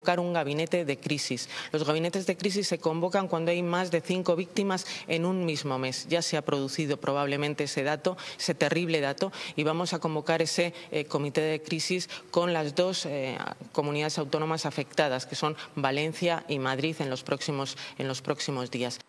convocar un gabinete de crisis. Los gabinetes de crisis se convocan cuando hay más de 5 víctimas en un mismo mes. Ya se ha producido probablemente ese dato, ese terrible dato, y vamos a convocar ese comité de crisis con las dos comunidades autónomas afectadas, que son Valencia y Madrid, en los próximos días.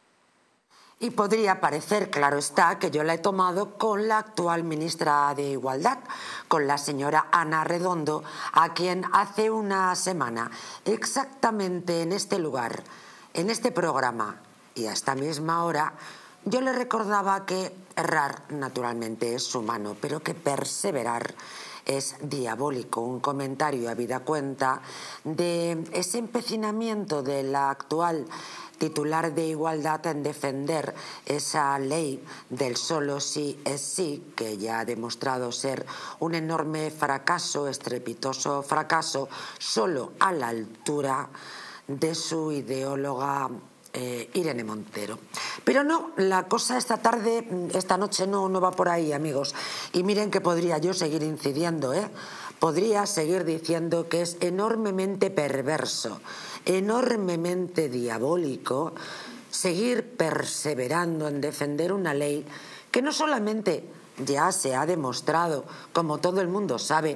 Y podría parecer, claro está, que yo la he tomado con la actual ministra de Igualdad, con la señora Ana Redondo, a quien hace una semana, exactamente en este lugar, en este programa y a esta misma hora, yo le recordaba que errar naturalmente es humano, pero que perseverar es diabólico. Un comentario habida cuenta de ese empecinamiento de la actual titular de Igualdad en defender esa ley del solo sí es sí, que ya ha demostrado ser un enorme fracaso, estrepitoso fracaso, solo a la altura de su ideóloga Irene Montero. Pero no, la cosa esta noche no va por ahí, amigos. Y miren que podría yo seguir incidiendo, podría seguir diciendo que es enormemente perverso, enormemente diabólico seguir perseverando en defender una ley que no solamente ya se ha demostrado, como todo el mundo sabe,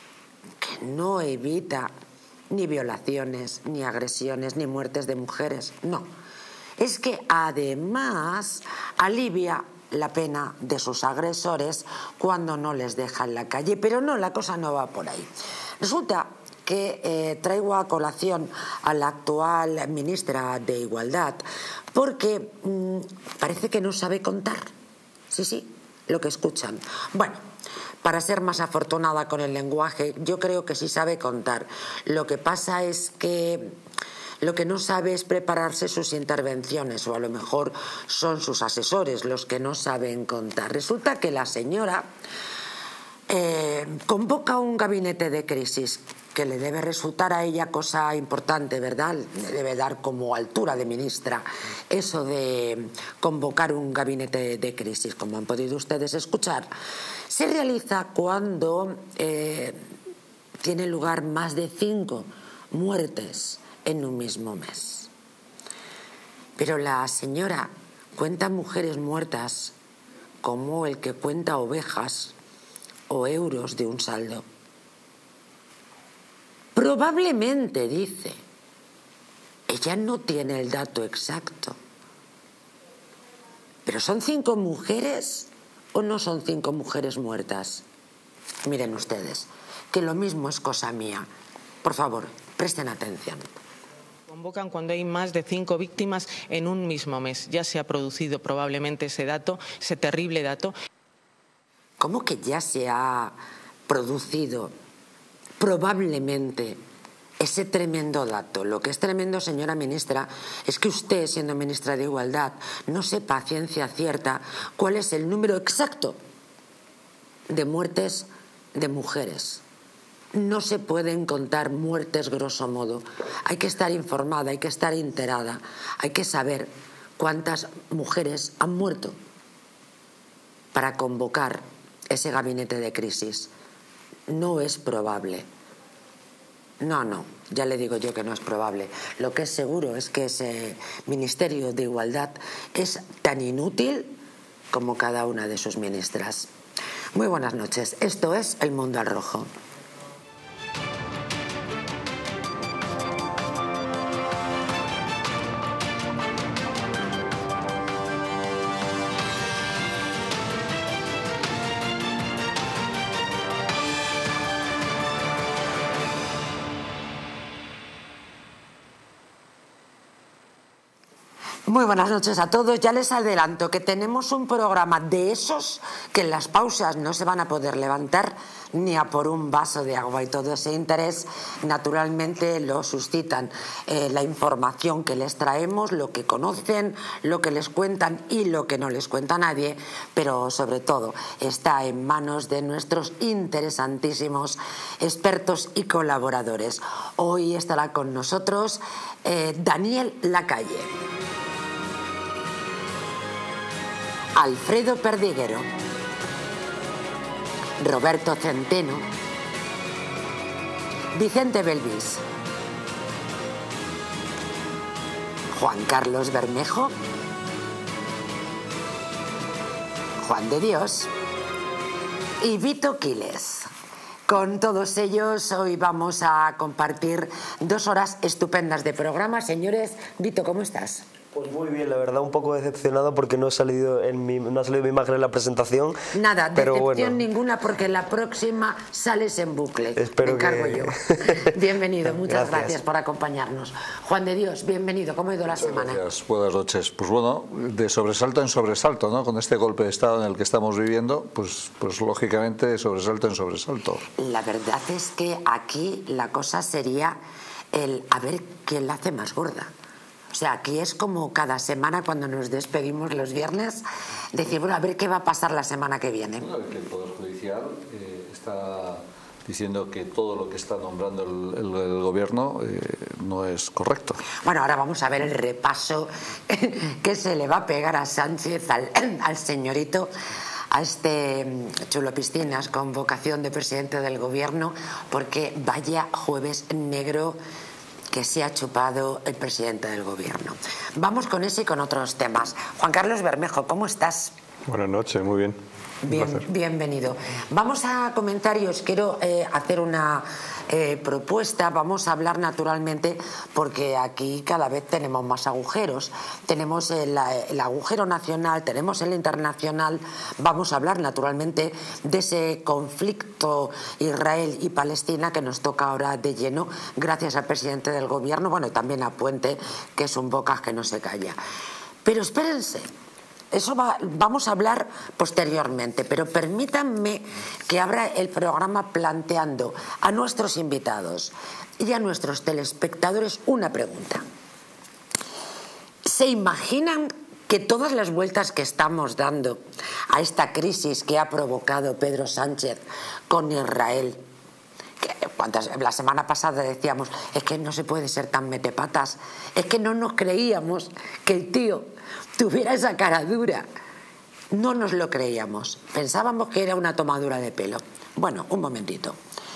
que no evita ni violaciones, ni agresiones, ni muertes de mujeres, no. Es que además alivia la pena de sus agresores cuando no les deja en la calle. Pero no, la cosa no va por ahí. Resulta que traigo a colación a la actual ministra de Igualdad porque parece que no sabe contar. Sí, lo que escuchan. Bueno, para ser más afortunada con el lenguaje, yo creo que sí sabe contar. Lo que pasa es que lo que no sabe es prepararse sus intervenciones, o a lo mejor son sus asesores los que no saben contar. Resulta que la señora convoca un gabinete de crisis que le debe resultar a ella cosa importante, ¿verdad? Le debe dar como altura de ministra eso de convocar un gabinete de crisis. Como han podido ustedes escuchar, se realiza cuando tiene lugar más de 5 muertes en un mismo mes. Pero la señora cuenta mujeres muertas como el que cuenta ovejas o euros de un saldo. Probablemente, dice, ella no tiene el dato exacto. ¿Pero son 5 mujeres o no son 5 mujeres muertas? Miren ustedes, que lo mismo es cosa mía. Por favor, presten atención. Convocan cuando hay más de 5 víctimas en un mismo mes. Ya se ha producido probablemente ese dato, ese terrible dato. ¿Cómo que ya se ha producido probablemente ese tremendo dato? Lo que es tremendo, señora ministra, es que usted, siendo ministra de Igualdad, no sepa a ciencia cierta cuál es el número exacto de muertes de mujeres. No se pueden contar muertes grosso modo. Hay que estar informada, hay que estar enterada, hay que saber cuántas mujeres han muerto para convocar ese gabinete de crisis. No es probable. No, ya le digo yo que no es probable. Lo que es seguro es que ese Ministerio de Igualdad es tan inútil como cada una de sus ministras. Muy buenas noches. Esto es El Mundo al Rojo. Muy buenas noches a todos. Ya les adelanto que tenemos un programa de esos que en las pausas no se van a poder levantar ni a por un vaso de agua, y todo ese interés naturalmente lo suscitan la información que les traemos, lo que conocen, lo que les cuentan y lo que no les cuenta nadie, pero sobre todo está en manos de nuestros interesantísimos expertos y colaboradores. Hoy estará con nosotros Daniel Lacalle, Alfredo Perdiguero, Roberto Centeno, Vicente Belvis, Juan Carlos Bermejo, Juan de Dios y Vito Quiles. Con todos ellos hoy vamos a compartir 2 horas estupendas de programa. Señores, Vito, ¿cómo estás? Pues muy bien, la verdad, un poco decepcionado porque no ha salido mi imagen en la presentación. Nada, pero decepción bueno, ninguna porque la próxima sales en bucle. Espero me encargo yo. Bienvenido, muchas gracias por acompañarnos. Juan de Dios, bienvenido. ¿Cómo ha ido la semana? Gracias, buenas noches. Pues bueno, de sobresalto en sobresalto, ¿no? Con este golpe de Estado en el que estamos viviendo, pues lógicamente de sobresalto en sobresalto. La verdad es que aquí la cosa sería a ver quién la hace más gorda. O sea, aquí es como cada semana cuando nos despedimos los viernes, decir, bueno, a ver qué va a pasar la semana que viene. Bueno, que el Poder Judicial está diciendo que todo lo que está nombrando el gobierno no es correcto. Bueno, ahora vamos a ver el repaso que se le va a pegar a Sánchez, al señorito, a este Chulo Piscinas con vocación de presidente del gobierno, porque vaya jueves negro que se ha chupado el presidente del gobierno. Vamos con ese y con otros temas. Juan Carlos Bermejo, ¿cómo estás? Buenas noches, muy bien. Bienvenido. Vamos a comentar y os quiero hacer una propuesta. Vamos a hablar naturalmente porque aquí cada vez tenemos más agujeros. Tenemos el agujero nacional, tenemos el internacional. Vamos a hablar naturalmente de ese conflicto Israel y Palestina que nos toca ahora de lleno gracias al presidente del gobierno, bueno, también a Puente, que es un bocas que no se calla. Pero espérense. Eso vamos a hablar posteriormente, pero permítanme que abra el programa planteando a nuestros invitados y a nuestros telespectadores una pregunta. ¿Se imaginan que todas las vueltas que estamos dando a esta crisis que ha provocado Pedro Sánchez con Israel, la semana pasada decíamos, es que no se puede ser tan metepatas, es que no nos creíamos que el tío tuviera esa cara dura, no nos lo creíamos, pensábamos que era una tomadura de pelo? Bueno, un momentito,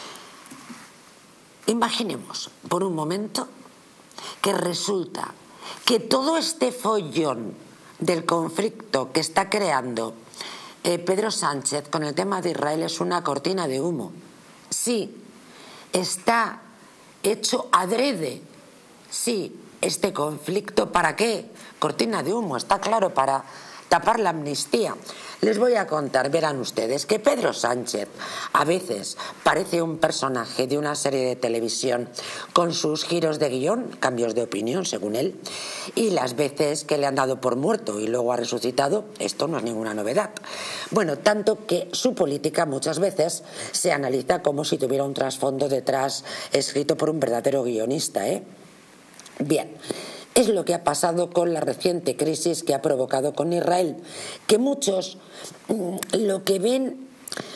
imaginemos por un momento que resulta que todo este follón del conflicto que está creando Pedro Sánchez con el tema de Israel es una cortina de humo. Sí, está hecho adrede. Sí, este conflicto, ¿para qué? Cortina de humo, está claro, para tapar la amnistía. Les voy a contar, verán ustedes, que Pedro Sánchez a veces parece un personaje de una serie de televisión con sus giros de guión, cambios de opinión según él, y las veces que le han dado por muerto y luego ha resucitado, esto no es ninguna novedad. Bueno, tanto que su política muchas veces se analiza como si tuviera un trasfondo detrás escrito por un verdadero guionista, ¿eh? Bien. Es lo que ha pasado con la reciente crisis que ha provocado con Israel, que muchos lo que ven,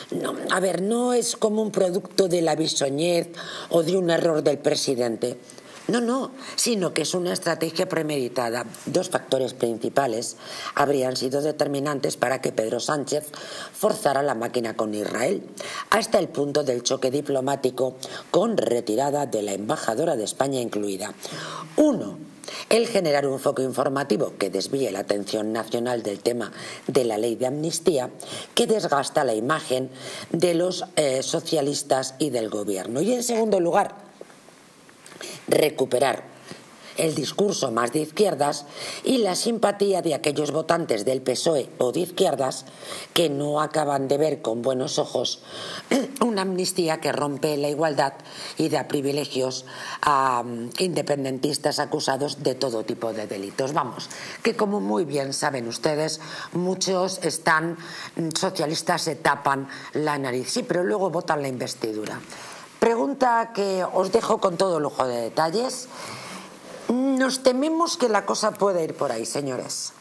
no es como un producto de la bisoñez o de un error del presidente. No, sino que es una estrategia premeditada. 2 factores principales habrían sido determinantes para que Pedro Sánchez forzara la máquina con Israel, hasta el punto del choque diplomático con retirada de la embajadora de España incluida. 1. El generar un foco informativo que desvíe la atención nacional del tema de la ley de amnistía, que desgasta la imagen de los socialistas y del gobierno. Y en segundo lugar, recuperar el discurso más de izquierdas y la simpatía de aquellos votantes del PSOE o de izquierdas que no acaban de ver con buenos ojos una amnistía que rompe la igualdad y da privilegios a independentistas acusados de todo tipo de delitos. Vamos, que como muy bien saben ustedes, muchos socialistas se tapan la nariz, sí, pero luego votan la investidura. Pregunta que os dejo con todo lujo de detalles. Nos tememos que la cosa pueda ir por ahí, señores.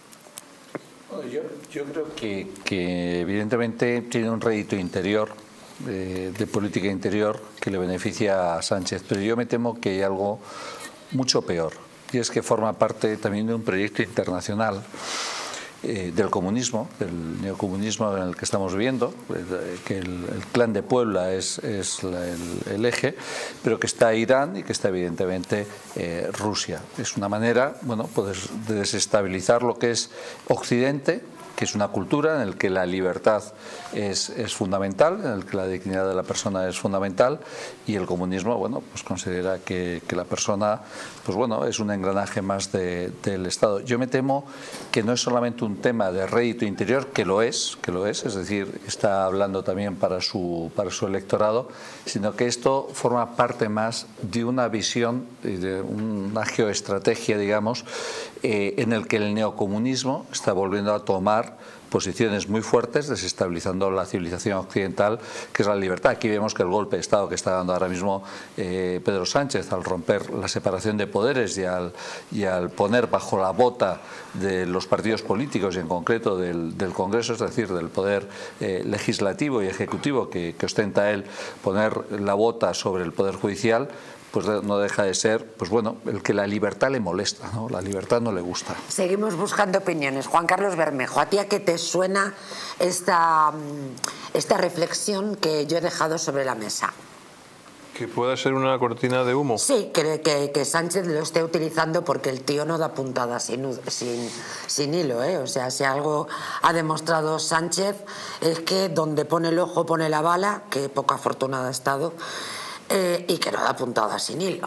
Yo creo que evidentemente tiene un rédito interior, de política interior, que le beneficia a Sánchez, pero yo me temo que hay algo mucho peor, y es que forma parte también de un proyecto internacional del comunismo, del neocomunismo en el que estamos viviendo, que el clan de Puebla es el eje, pero que está Irán y que está evidentemente Rusia. Es una manera, bueno, pues de desestabilizar lo que es Occidente, que es una cultura en la que la libertad es fundamental, en la que la dignidad de la persona es fundamental, y el comunismo, bueno, pues considera que la persona, pues bueno, es un engranaje más del Estado. Yo me temo que no es solamente un tema de rédito interior, que lo es, es decir, está hablando también para su electorado, sino que esto forma parte más de una visión y de una geoestrategia, digamos, en el que el neocomunismo está volviendo a tomar posiciones muy fuertes, desestabilizando la civilización occidental, que es la libertad. Aquí vemos que el golpe de Estado que está dando ahora mismo Pedro Sánchez, al romper la separación de poderes y al poner bajo la bota de los partidos políticos y en concreto del Congreso, es decir, del poder legislativo y ejecutivo que ostenta él, poner la bota sobre el poder judicial, pues no deja de ser, pues bueno, el que la libertad le molesta, ¿no? La libertad no le gusta. Seguimos buscando opiniones. Juan Carlos Bermejo, ¿a ti a qué te suena esta reflexión que yo he dejado sobre la mesa? ¿Que pueda ser una cortina de humo? Sí, que Sánchez lo esté utilizando porque el tío no da puntada sin hilo, ¿eh? O sea, si algo ha demostrado Sánchez es que donde pone el ojo pone la bala, que poco afortunado ha estado, y que no da puntada sin hilo.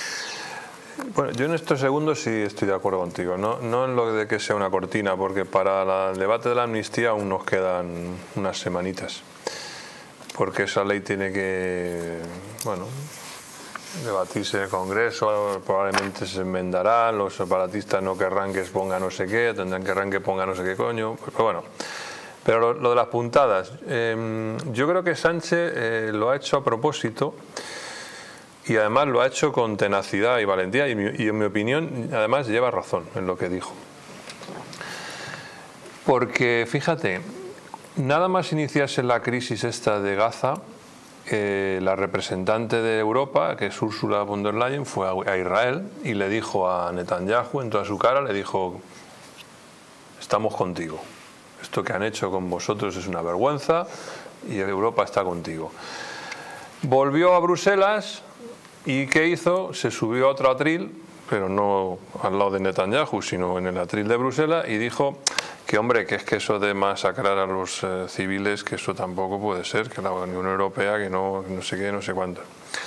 Bueno, yo en estos segundos sí estoy de acuerdo contigo, no en lo de que sea una cortina, porque para el debate de la amnistía aún nos quedan unas semanitas, porque esa ley tiene que, bueno, debatirse en el Congreso, probablemente se enmendará, los separatistas no querrán que ponga no sé qué, querrán que ponga no sé qué coño, pero bueno. Pero lo de las puntadas, yo creo que Sánchez lo ha hecho a propósito y además lo ha hecho con tenacidad y valentía y en mi opinión además lleva razón en lo que dijo. Porque fíjate, nada más iniciarse la crisis esta de Gaza, la representante de Europa, que es Ursula von der Leyen, fue a Israel y le dijo a Netanyahu en toda su cara, le dijo, estamos contigo. Esto que han hecho con vosotros es una vergüenza y Europa está contigo. Volvió a Bruselas y ¿qué hizo? Se subió a otro atril, pero no al lado de Netanyahu, sino en el atril de Bruselas y dijo que, hombre, que es que eso de masacrar a los civiles, que eso tampoco puede ser, que la Unión Europea, que no sé qué, no sé cuánto.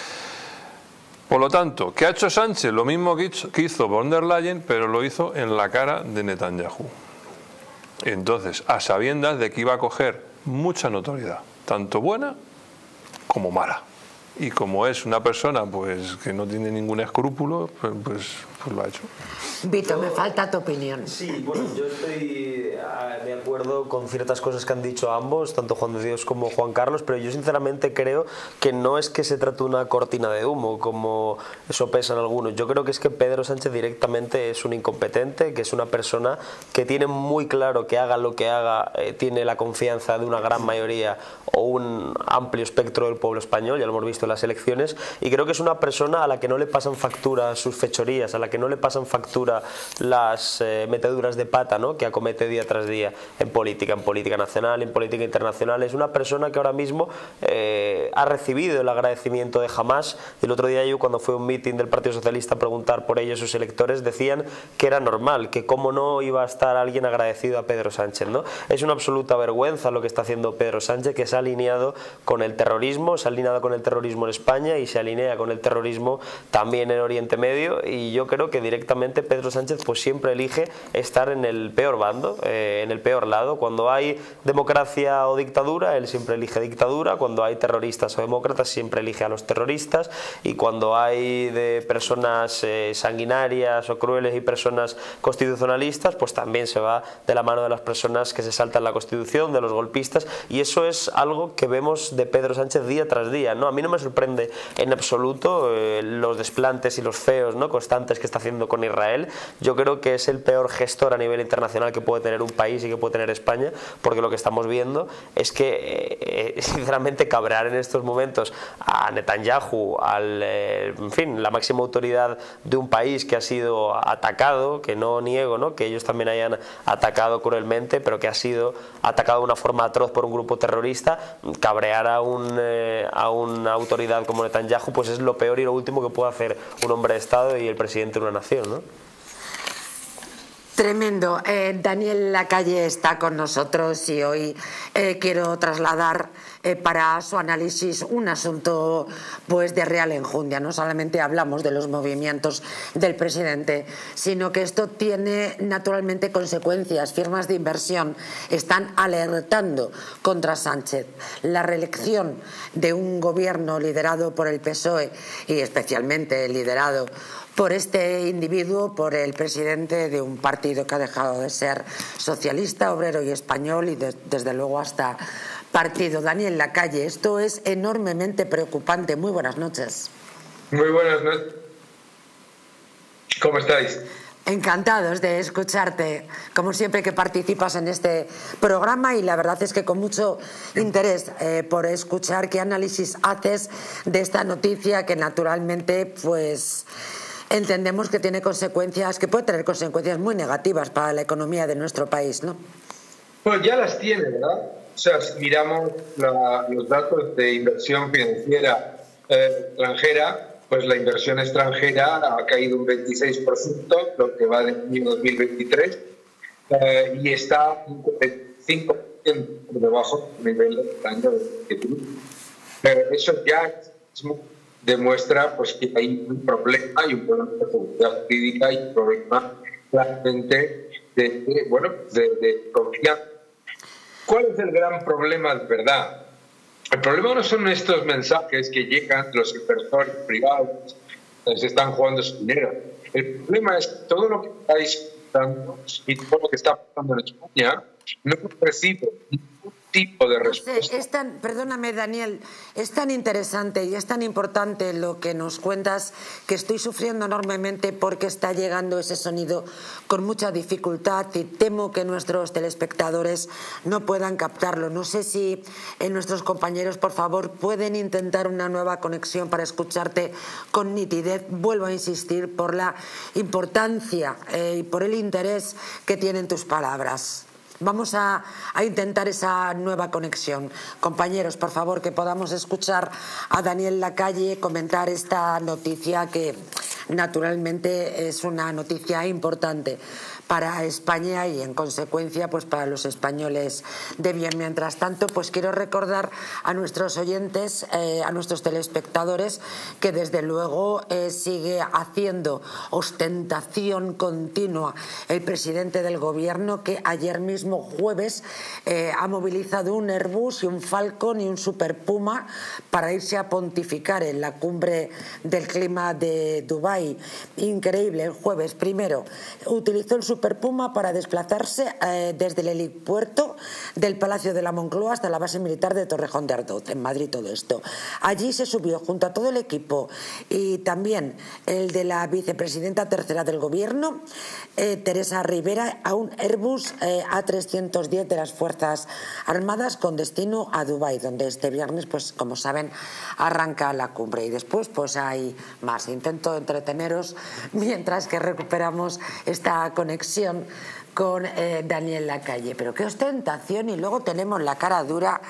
Por lo tanto, ¿qué ha hecho Sánchez? Lo mismo que hizo von der Leyen, pero lo hizo en la cara de Netanyahu. Entonces, a sabiendas de que iba a coger mucha notoriedad, tanto buena como mala. Y como es una persona pues que no tiene ningún escrúpulo, pues lo ha hecho. Vito, me falta tu opinión. Sí, bueno, yo estoy de acuerdo con ciertas cosas que han dicho ambos, tanto Juan de Dios como Juan Carlos, pero yo sinceramente creo que no es que se trate de una cortina de humo, como eso pesan algunos. Yo creo que es que Pedro Sánchez directamente es un incompetente, que es una persona que tiene muy claro que haga lo que haga, tiene la confianza de una gran mayoría o un amplio espectro del pueblo español, ya lo hemos visto en las elecciones, y creo que es una persona a la que no le pasan factura sus fechorías, a la que no le pasan factura las meteduras de pata, ¿no?, que acomete día tras día en política nacional, en política internacional. Es una persona que ahora mismo ha recibido el agradecimiento de Hamás. El otro día yo, cuando fue a un mitin del Partido Socialista a preguntar por ello a sus electores, decían que era normal, que cómo no iba a estar alguien agradecido a Pedro Sánchez, ¿no? Es una absoluta vergüenza lo que está haciendo Pedro Sánchez, que se ha alineado con el terrorismo, se ha alineado con el terrorismo en España y se alinea con el terrorismo también en Oriente Medio, y yo creo que directamente Pedro Sánchez pues siempre elige estar en el peor bando, en el peor lado. Cuando hay democracia o dictadura, él siempre elige dictadura. Cuando hay terroristas o demócratas, siempre elige a los terroristas. Y cuando hay de personas sanguinarias o crueles y personas constitucionalistas, pues también se va de la mano de las personas que se saltan la Constitución, de los golpistas. Y eso es algo que vemos de Pedro Sánchez día tras día, ¿no? A mí no me sorprende en absoluto los desplantes y los feos, ¿no?, constantes que está haciendo con Israel. Yo creo que es el peor gestor a nivel internacional que puede tener un país y que puede tener España, porque lo que estamos viendo es que sinceramente cabrear en estos momentos a Netanyahu, en fin, la máxima autoridad de un país que ha sido atacado, que no niego, ¿no?, que ellos también hayan atacado cruelmente, pero que ha sido atacado de una forma atroz por un grupo terrorista, cabrear a una autoridad como Netanyahu, pues es lo peor y lo último que puede hacer un hombre de Estado y el presidente de una nación, ¿no? Tremendo. Daniel Lacalle está con nosotros y hoy quiero trasladar para su análisis un asunto pues de real enjundia. No solamente hablamos de los movimientos del presidente, sino que esto tiene naturalmente consecuencias. Firmas de inversión están alertando contra Sánchez. La reelección de un gobierno liderado por el PSOE y especialmente liderado por este individuo, por el presidente de un partido que ha dejado de ser socialista, obrero y español y desde luego hasta partido. Daniel Lacalle, esto es enormemente preocupante. Muy buenas noches. Muy buenas noches. ¿Cómo estáis? Encantados de escucharte, como siempre que participas en este programa, y la verdad es que con mucho interés por escuchar qué análisis haces de esta noticia que naturalmente pues entendemos que tiene consecuencias, que puede tener consecuencias muy negativas para la economía de nuestro país, ¿no? Pues ya las tiene, ¿verdad? O sea, si miramos los datos de inversión financiera extranjera, pues la inversión extranjera ha caído un 26%, lo que va del año 2023, y está un 5% por debajo del nivel del año 2021. Eso ya demuestra pues que hay un problema, y un problema de seguridad jurídica y un problema claramente de confianza. ¿Cuál es el gran problema de verdad? El problema no son estos mensajes que llegan los inversores privados, se están jugando su dinero. El problema es todo lo que estáis dando y todo lo que está pasando en España no recibe ningún tipo de respuesta. Perdóname, Daniel, es tan interesante y es tan importante lo que nos cuentas, que estoy sufriendo enormemente porque está llegando ese sonido con mucha dificultad y temo que nuestros telespectadores no puedan captarlo. No sé si nuestros compañeros, por favor, pueden intentar una nueva conexión para escucharte con nitidez. Vuelvo a insistir por la importancia y por el interés que tienen tus palabras. Vamos a intentar esa nueva conexión. Compañeros, por favor, que podamos escuchar a Daniel Lacalle comentar esta noticia que naturalmente es una noticia importante para España y en consecuencia pues para los españoles de bien. Mientras tanto, pues quiero recordar a nuestros oyentes, a nuestros telespectadores, que desde luego sigue haciendo ostentación continua el presidente del gobierno, que ayer mismo jueves ha movilizado un Airbus y un Falcon y un Super Puma para irse a pontificar en la cumbre del clima de Dubái. Increíble. El jueves primero utilizó el Super Puma para desplazarse desde el helipuerto del Palacio de la Moncloa hasta la base militar de Torrejón de Ardoz, en Madrid. Todo esto allí se subió junto a todo el equipo y también el de la vicepresidenta tercera del gobierno, Teresa Rivera, a un Airbus A310 de las Fuerzas Armadas con destino a Dubái, donde este viernes, pues como saben, arranca la cumbre. Y después pues hay más. Intento entreteneros mientras que recuperamos esta conexión con Daniel Lacalle. Pero qué ostentación, y luego tenemos la cara dura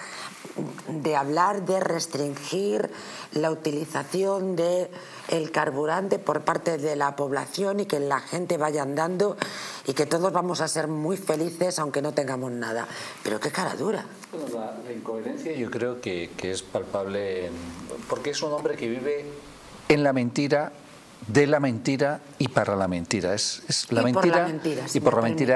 de hablar de restringir la utilización de el carburante por parte de la población y que la gente vaya andando y que todos vamos a ser muy felices aunque no tengamos nada. Pero qué cara dura. Bueno, la incoherencia yo creo que es palpable porque es un hombre que vive en la mentira, de la mentira y para la mentira. Es la mentira y por la mentira.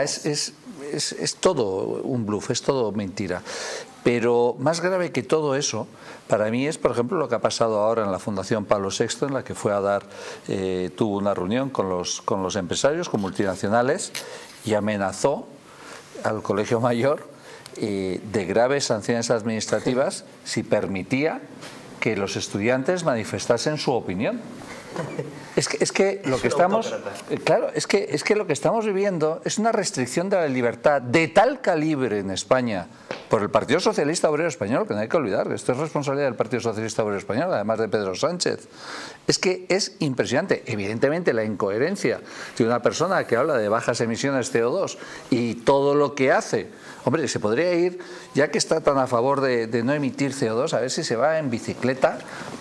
Es todo un bluff, es todo mentira. Pero más grave que todo eso, para mí es, por ejemplo, lo que ha pasado ahora en la Fundación Pablo VI, en la que fue a dar, tuvo una reunión con los empresarios, con multinacionales, y amenazó al Colegio Mayor de graves sanciones administrativas si permitía que los estudiantes manifestasen su opinión. Es que lo que estamos, claro, es que lo que estamos viviendo es una restricción de la libertad de tal calibre en España por el Partido Socialista Obrero Español, que no hay que olvidar que esto es responsabilidad del Partido Socialista Obrero Español, además de Pedro Sánchez. Es que es impresionante. Evidentemente la incoherencia de una persona que habla de bajas emisiones CO2 y todo lo que hace. Hombre, se podría ir, ya que está tan a favor de no emitir CO2, a ver si se va en bicicleta,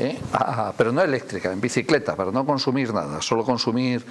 pero no eléctrica, en bicicleta, para no consumir nada, solo consumir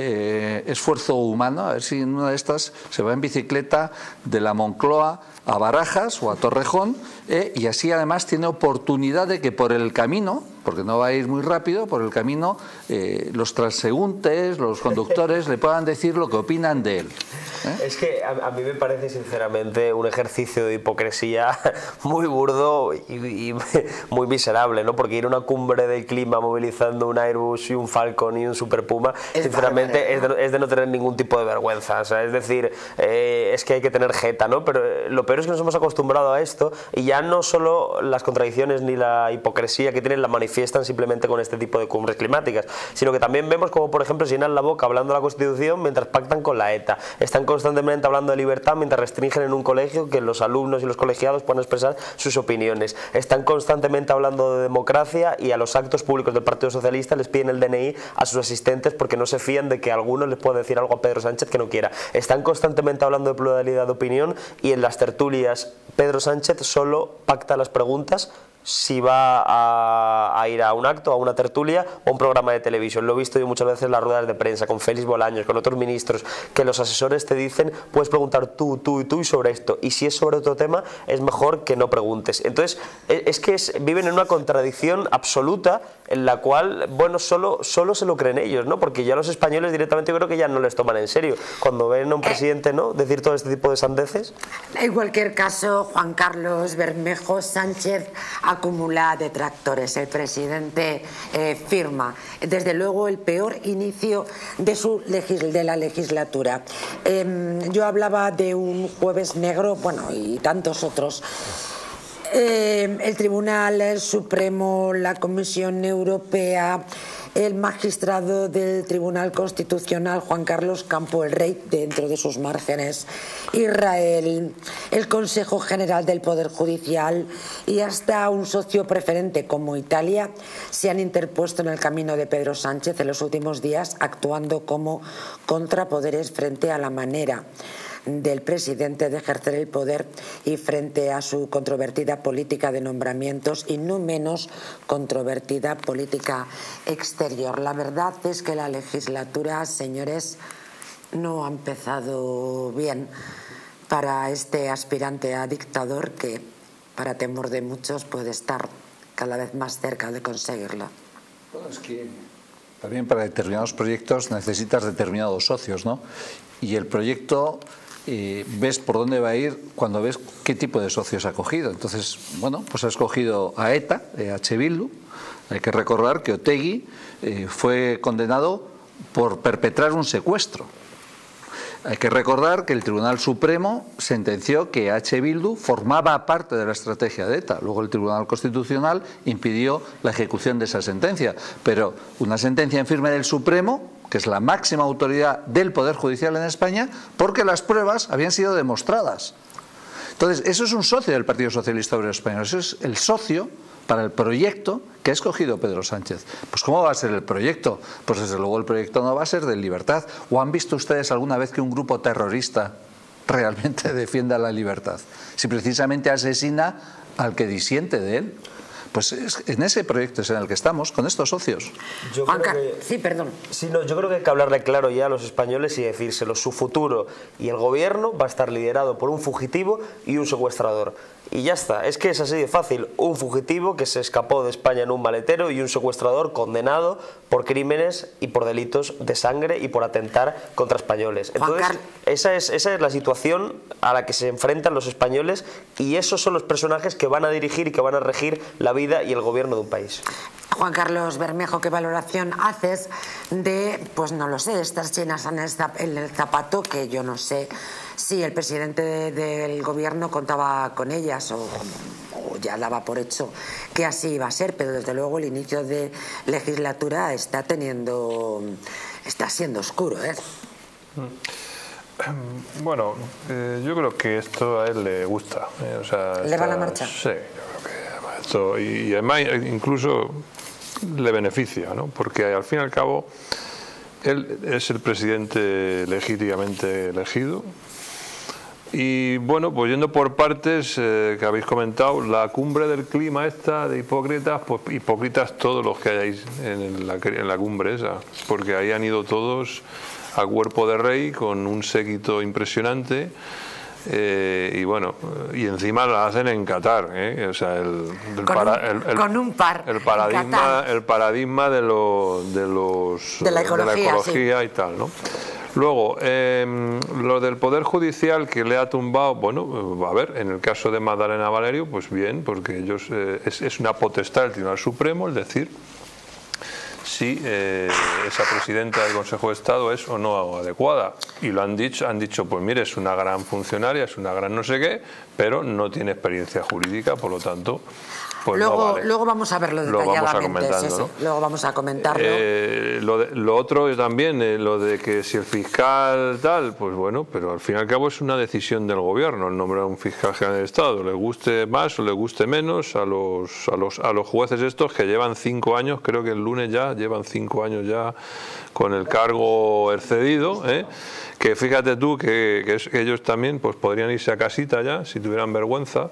esfuerzo humano, a ver si en una de estas se va en bicicleta de la Moncloa a Barajas o a Torrejón, y así además tiene oportunidad de que por el camino, porque no va a ir muy rápido, por el camino los transeúntes, los conductores le puedan decir lo que opinan de él. Es que a mí me parece sinceramente un ejercicio de hipocresía muy burdo y muy miserable, ¿no? Porque ir a una cumbre del clima movilizando un Airbus y un Falcon y un Super Puma, sinceramente es de no tener ningún tipo de vergüenza. O sea, es decir, es que hay que tener jeta, ¿no? Pero lo peor es que nos hemos acostumbrado a esto y ya no solo las contradicciones ni la hipocresía que tienen la manifiestan simplemente con este tipo de cumbres climáticas, sino que también vemos como, por ejemplo, se llenan la boca hablando de la Constitución mientras pactan con la ETA. Están constantemente hablando de libertad mientras restringen en un colegio que los alumnos y los colegiados puedan expresar sus opiniones. Están constantemente hablando de democracia y a los actos públicos del Partido Socialista les piden el DNI a sus asistentes porque no se fían de que alguno les pueda decir algo a Pedro Sánchez que no quiera. Están constantemente hablando de pluralidad de opinión y en las tertulias Pedro Sánchez solo pacta las preguntas si va a ir a un acto, a una tertulia o a un programa de televisión. Lo he visto yo muchas veces en las ruedas de prensa con Félix Bolaños, con otros ministros, que los asesores te dicen, puedes preguntar tú y sobre esto, y si es sobre otro tema es mejor que no preguntes. Entonces es que viven en una contradicción absoluta en la cual, bueno, solo se lo creen ellos, ¿no? Porque ya los españoles directamente yo creo que ya no les toman en serio cuando ven a un presidente, ¿no?, decir todo este tipo de sandeces. En cualquier caso, Juan Carlos Bermejo, Sánchez acumula detractores. El presidente firma, desde luego, el peor inicio de la legislatura. Yo hablaba de un jueves negro, bueno, y tantos otros. El Tribunal Supremo, la Comisión Europea, el magistrado del Tribunal Constitucional, Juan Carlos Campo el Rey, dentro de sus márgenes, Israel, el Consejo General del Poder Judicial y hasta un socio preferente como Italia se han interpuesto en el camino de Pedro Sánchez en los últimos días, actuando como contrapoderes frente a la manera del presidente de ejercer el poder y frente a su controvertida política de nombramientos y no menos controvertida política exterior. La verdad es que la legislatura, señores, no ha empezado bien para este aspirante a dictador que, para temor de muchos, puede estar cada vez más cerca de conseguirlo. Bueno, es que también para determinados proyectos necesitas determinados socios, ¿no? Y el proyecto ves por dónde va a ir cuando ves qué tipo de socios ha cogido. Entonces, bueno, pues ha escogido a ETA, H. Bildu. Hay que recordar que Otegi fue condenado por perpetrar un secuestro. Hay que recordar que el Tribunal Supremo sentenció que H. Bildu formaba parte de la estrategia de ETA. Luego el Tribunal Constitucional impidió la ejecución de esa sentencia. Pero una sentencia en firme del Supremo, que es la máxima autoridad del Poder Judicial en España, porque las pruebas habían sido demostradas. Entonces, eso es un socio del Partido Socialista Obrero Español, eso es el socio para el proyecto que ha escogido Pedro Sánchez. Pues ¿cómo va a ser el proyecto? Pues desde luego el proyecto no va a ser de libertad. ¿O han visto ustedes alguna vez que un grupo terrorista realmente defienda la libertad? Si precisamente asesina al que disiente de él. Pues en ese proyecto es en el que estamos, con estos socios. Yo creo que hay que hablarle claro ya a los españoles y decírselo. Su futuro y el gobierno va a estar liderado por un fugitivo y un secuestrador. Y ya está, es que es así de fácil. Un fugitivo que se escapó de España en un maletero y un secuestrador condenado por crímenes y por delitos de sangre y por atentar contra españoles. Entonces, esa es la situación a la que se enfrentan los españoles y esos son los personajes que van a dirigir y que van a regir la vida vida y el gobierno de un país. Juan Carlos Bermejo, ¿qué valoración haces de, pues no lo sé, estas chinas en el zapato, que yo no sé si el presidente del gobierno contaba con ellas o ya daba por hecho que así iba a ser, pero desde luego el inicio de legislatura está siendo oscuro, ¿eh? Bueno, yo creo que esto a él le gusta. O sea, ¿Le va la marcha? Sí, yo creo que esto, y además incluso le beneficia, ¿no? Porque al fin y al cabo él es el presidente legítimamente elegido. Y bueno, pues yendo por partes que habéis comentado, la cumbre del clima esta de hipócritas, pues hipócritas todos los que hayáis en la cumbre esa, porque ahí han ido todos a cuerpo de rey con un séquito impresionante. Y bueno, y encima la hacen en Qatar, o sea, el paradigma de la ecología y tal, ¿no? Luego, lo del Poder Judicial que le ha tumbado, bueno, a ver, en el caso de Magdalena Valerio, pues bien, porque ellos es una potestad del Tribunal Supremo, es decir, si esa presidenta del Consejo de Estado es o no adecuada. Y lo han dicho, pues mire, es una gran funcionaria, es una gran no sé qué, pero no tiene experiencia jurídica, por lo tanto, pues luego, no vale. Luego vamos a verlo detalladamente, ¿no? Luego vamos a comentarlo. Lo otro también, lo de que si el fiscal tal, pues bueno, pero al fin y al cabo es una decisión del gobierno el nombrar a un fiscal general del Estado, le guste más o le guste menos a los jueces estos que llevan 5 años, creo que el lunes ya llevan 5 años ya con el cargo excedido, que fíjate tú que ellos también pues podrían irse a casita ya si tuvieran vergüenza.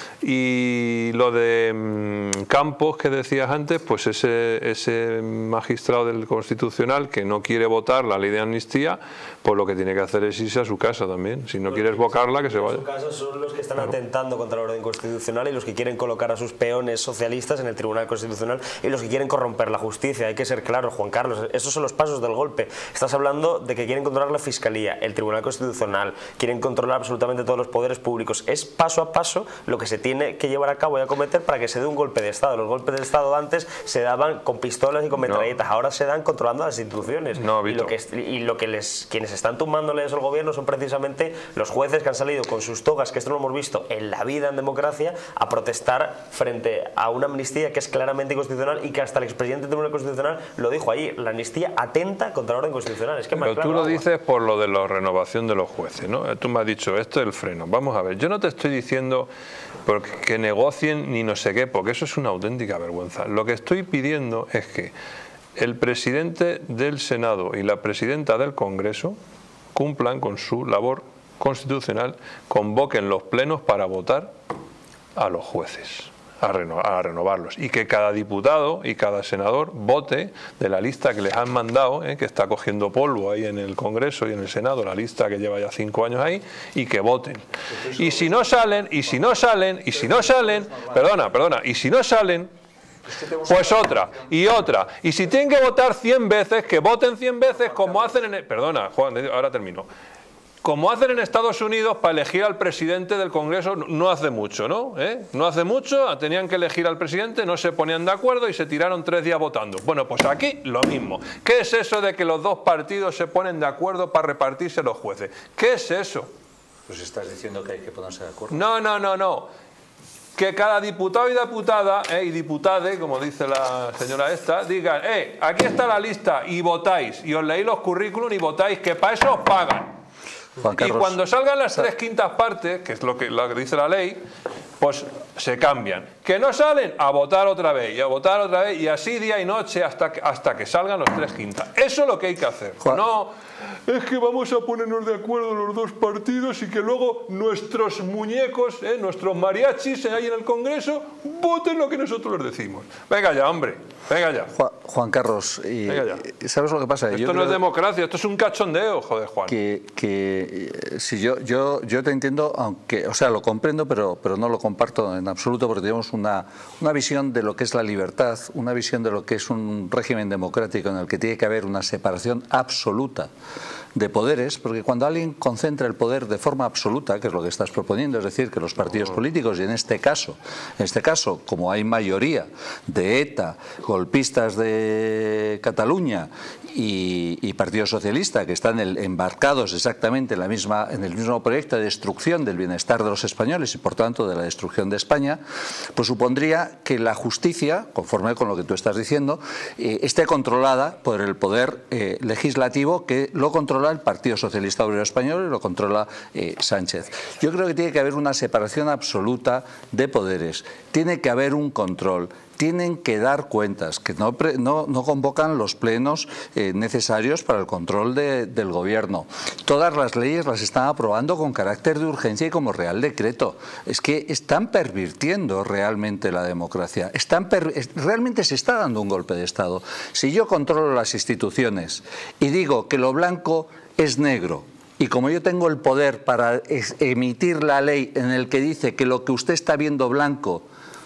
Y lo de Campos que decías antes, pues ese magistrado del Constitucional que no quiere votar la ley de amnistía, pues lo que tiene que hacer es irse a su casa también. Si no quieres votarla, que se vaya. En su casa son los que están atentando contra la orden constitucional y los que quieren colocar a sus peones socialistas en el Tribunal Constitucional y los que quieren corromper la justicia. Hay que ser claros, Juan Carlos, esos son los pasos del golpe. Estás hablando de que quieren controlar la Fiscalía, el Tribunal Constitucional, quieren controlar absolutamente todos los poderes públicos. Es paso a paso lo que se tiene que llevar a cabo y acometer para que se dé un golpe de Estado. Los golpes de Estado antes se daban con pistolas y con metralletas, ahora se dan controlando las instituciones. Quienes están tumbándoles al gobierno son precisamente los jueces que han salido con sus togas, que esto no lo hemos visto en la vida en democracia, a protestar frente a una amnistía que es claramente inconstitucional y que hasta el expresidente del Tribunal Constitucional lo dijo allí. La amnistía atenta contra la orden constitucional. Es que pero tú lo dices por lo de la renovación de los jueces, ¿no? Tú me has dicho, esto es el freno. Vamos a ver, yo no te estoy diciendo que negocien ni no sé qué, porque eso es una auténtica vergüenza. Lo que estoy pidiendo es que el presidente del Senado y la presidenta del Congreso cumplan con su labor constitucional, convoquen los plenos para votar a los jueces, a renovarlos, y que cada diputado y cada senador vote de la lista que les han mandado, que está cogiendo polvo ahí en el Congreso y en el Senado, la lista que lleva ya 5 años ahí, y que voten. Y si no salen, perdona, y si no salen, pues otra, y si tienen que votar 100 veces, que voten 100 veces como hacen en... Perdona, Juan, ahora termino. Como hacen en Estados Unidos para elegir al presidente del Congreso no hace mucho, ¿no? No hace mucho, tenían que elegir al presidente, no se ponían de acuerdo y se tiraron 3 días votando. Bueno, pues aquí lo mismo. ¿Qué es eso de que los dos partidos se ponen de acuerdo para repartirse los jueces? ¿Qué es eso? Pues estás diciendo que hay que ponerse de acuerdo. No. Que cada diputado y diputada, y diputade, como dice la señora esta, digan, aquí está la lista y votáis, y os leéis los currículum y votáis, que para eso os pagan. Y cuando salgan las 3/5 partes, que es lo que dice la ley, pues se cambian. Que no salen, a votar otra vez, y así día y noche hasta que salgan los 3/5. Eso es lo que hay que hacer. Juan. No, es que vamos a ponernos de acuerdo los dos partidos y que luego nuestros muñecos, nuestros mariachis ahí en el Congreso, voten lo que nosotros les decimos. Venga ya, hombre, venga ya. Juan Carlos, ¿sabes lo que pasa? Esto no es democracia, esto es un cachondeo, joder, Juan. Si yo te entiendo, aunque, o sea, lo comprendo, pero no lo comparto en absoluto, porque tenemos una visión de lo que es la libertad, una visión de lo que es un régimen democrático en el que tiene que haber una separación absoluta de poderes, porque cuando alguien concentra el poder de forma absoluta, que es lo que estás proponiendo, es decir, que los partidos políticos, y en este caso, como hay mayoría de ETA, golpistas de Cataluña y Partido Socialista, que están embarcados exactamente en el mismo proyecto de destrucción del bienestar de los españoles y por tanto de la destrucción de España, pues supondría que la justicia, conforme con lo que tú estás diciendo, esté controlada por el poder legislativo, que lo controla el Partido Socialista Obrero Español y lo controla Sánchez. Yo creo que tiene que haber una separación absoluta de poderes, tiene que haber un control, tienen que dar cuentas, que no convocan los plenos necesarios para el control del gobierno. Todas las leyes las están aprobando con carácter de urgencia y como real decreto. Es que están pervirtiendo realmente la democracia. Realmente se está dando un golpe de Estado. Si yo controlo las instituciones y digo que lo blanco es negro, y como yo tengo el poder para emitir la ley en el que dice que lo que usted está viendo blanco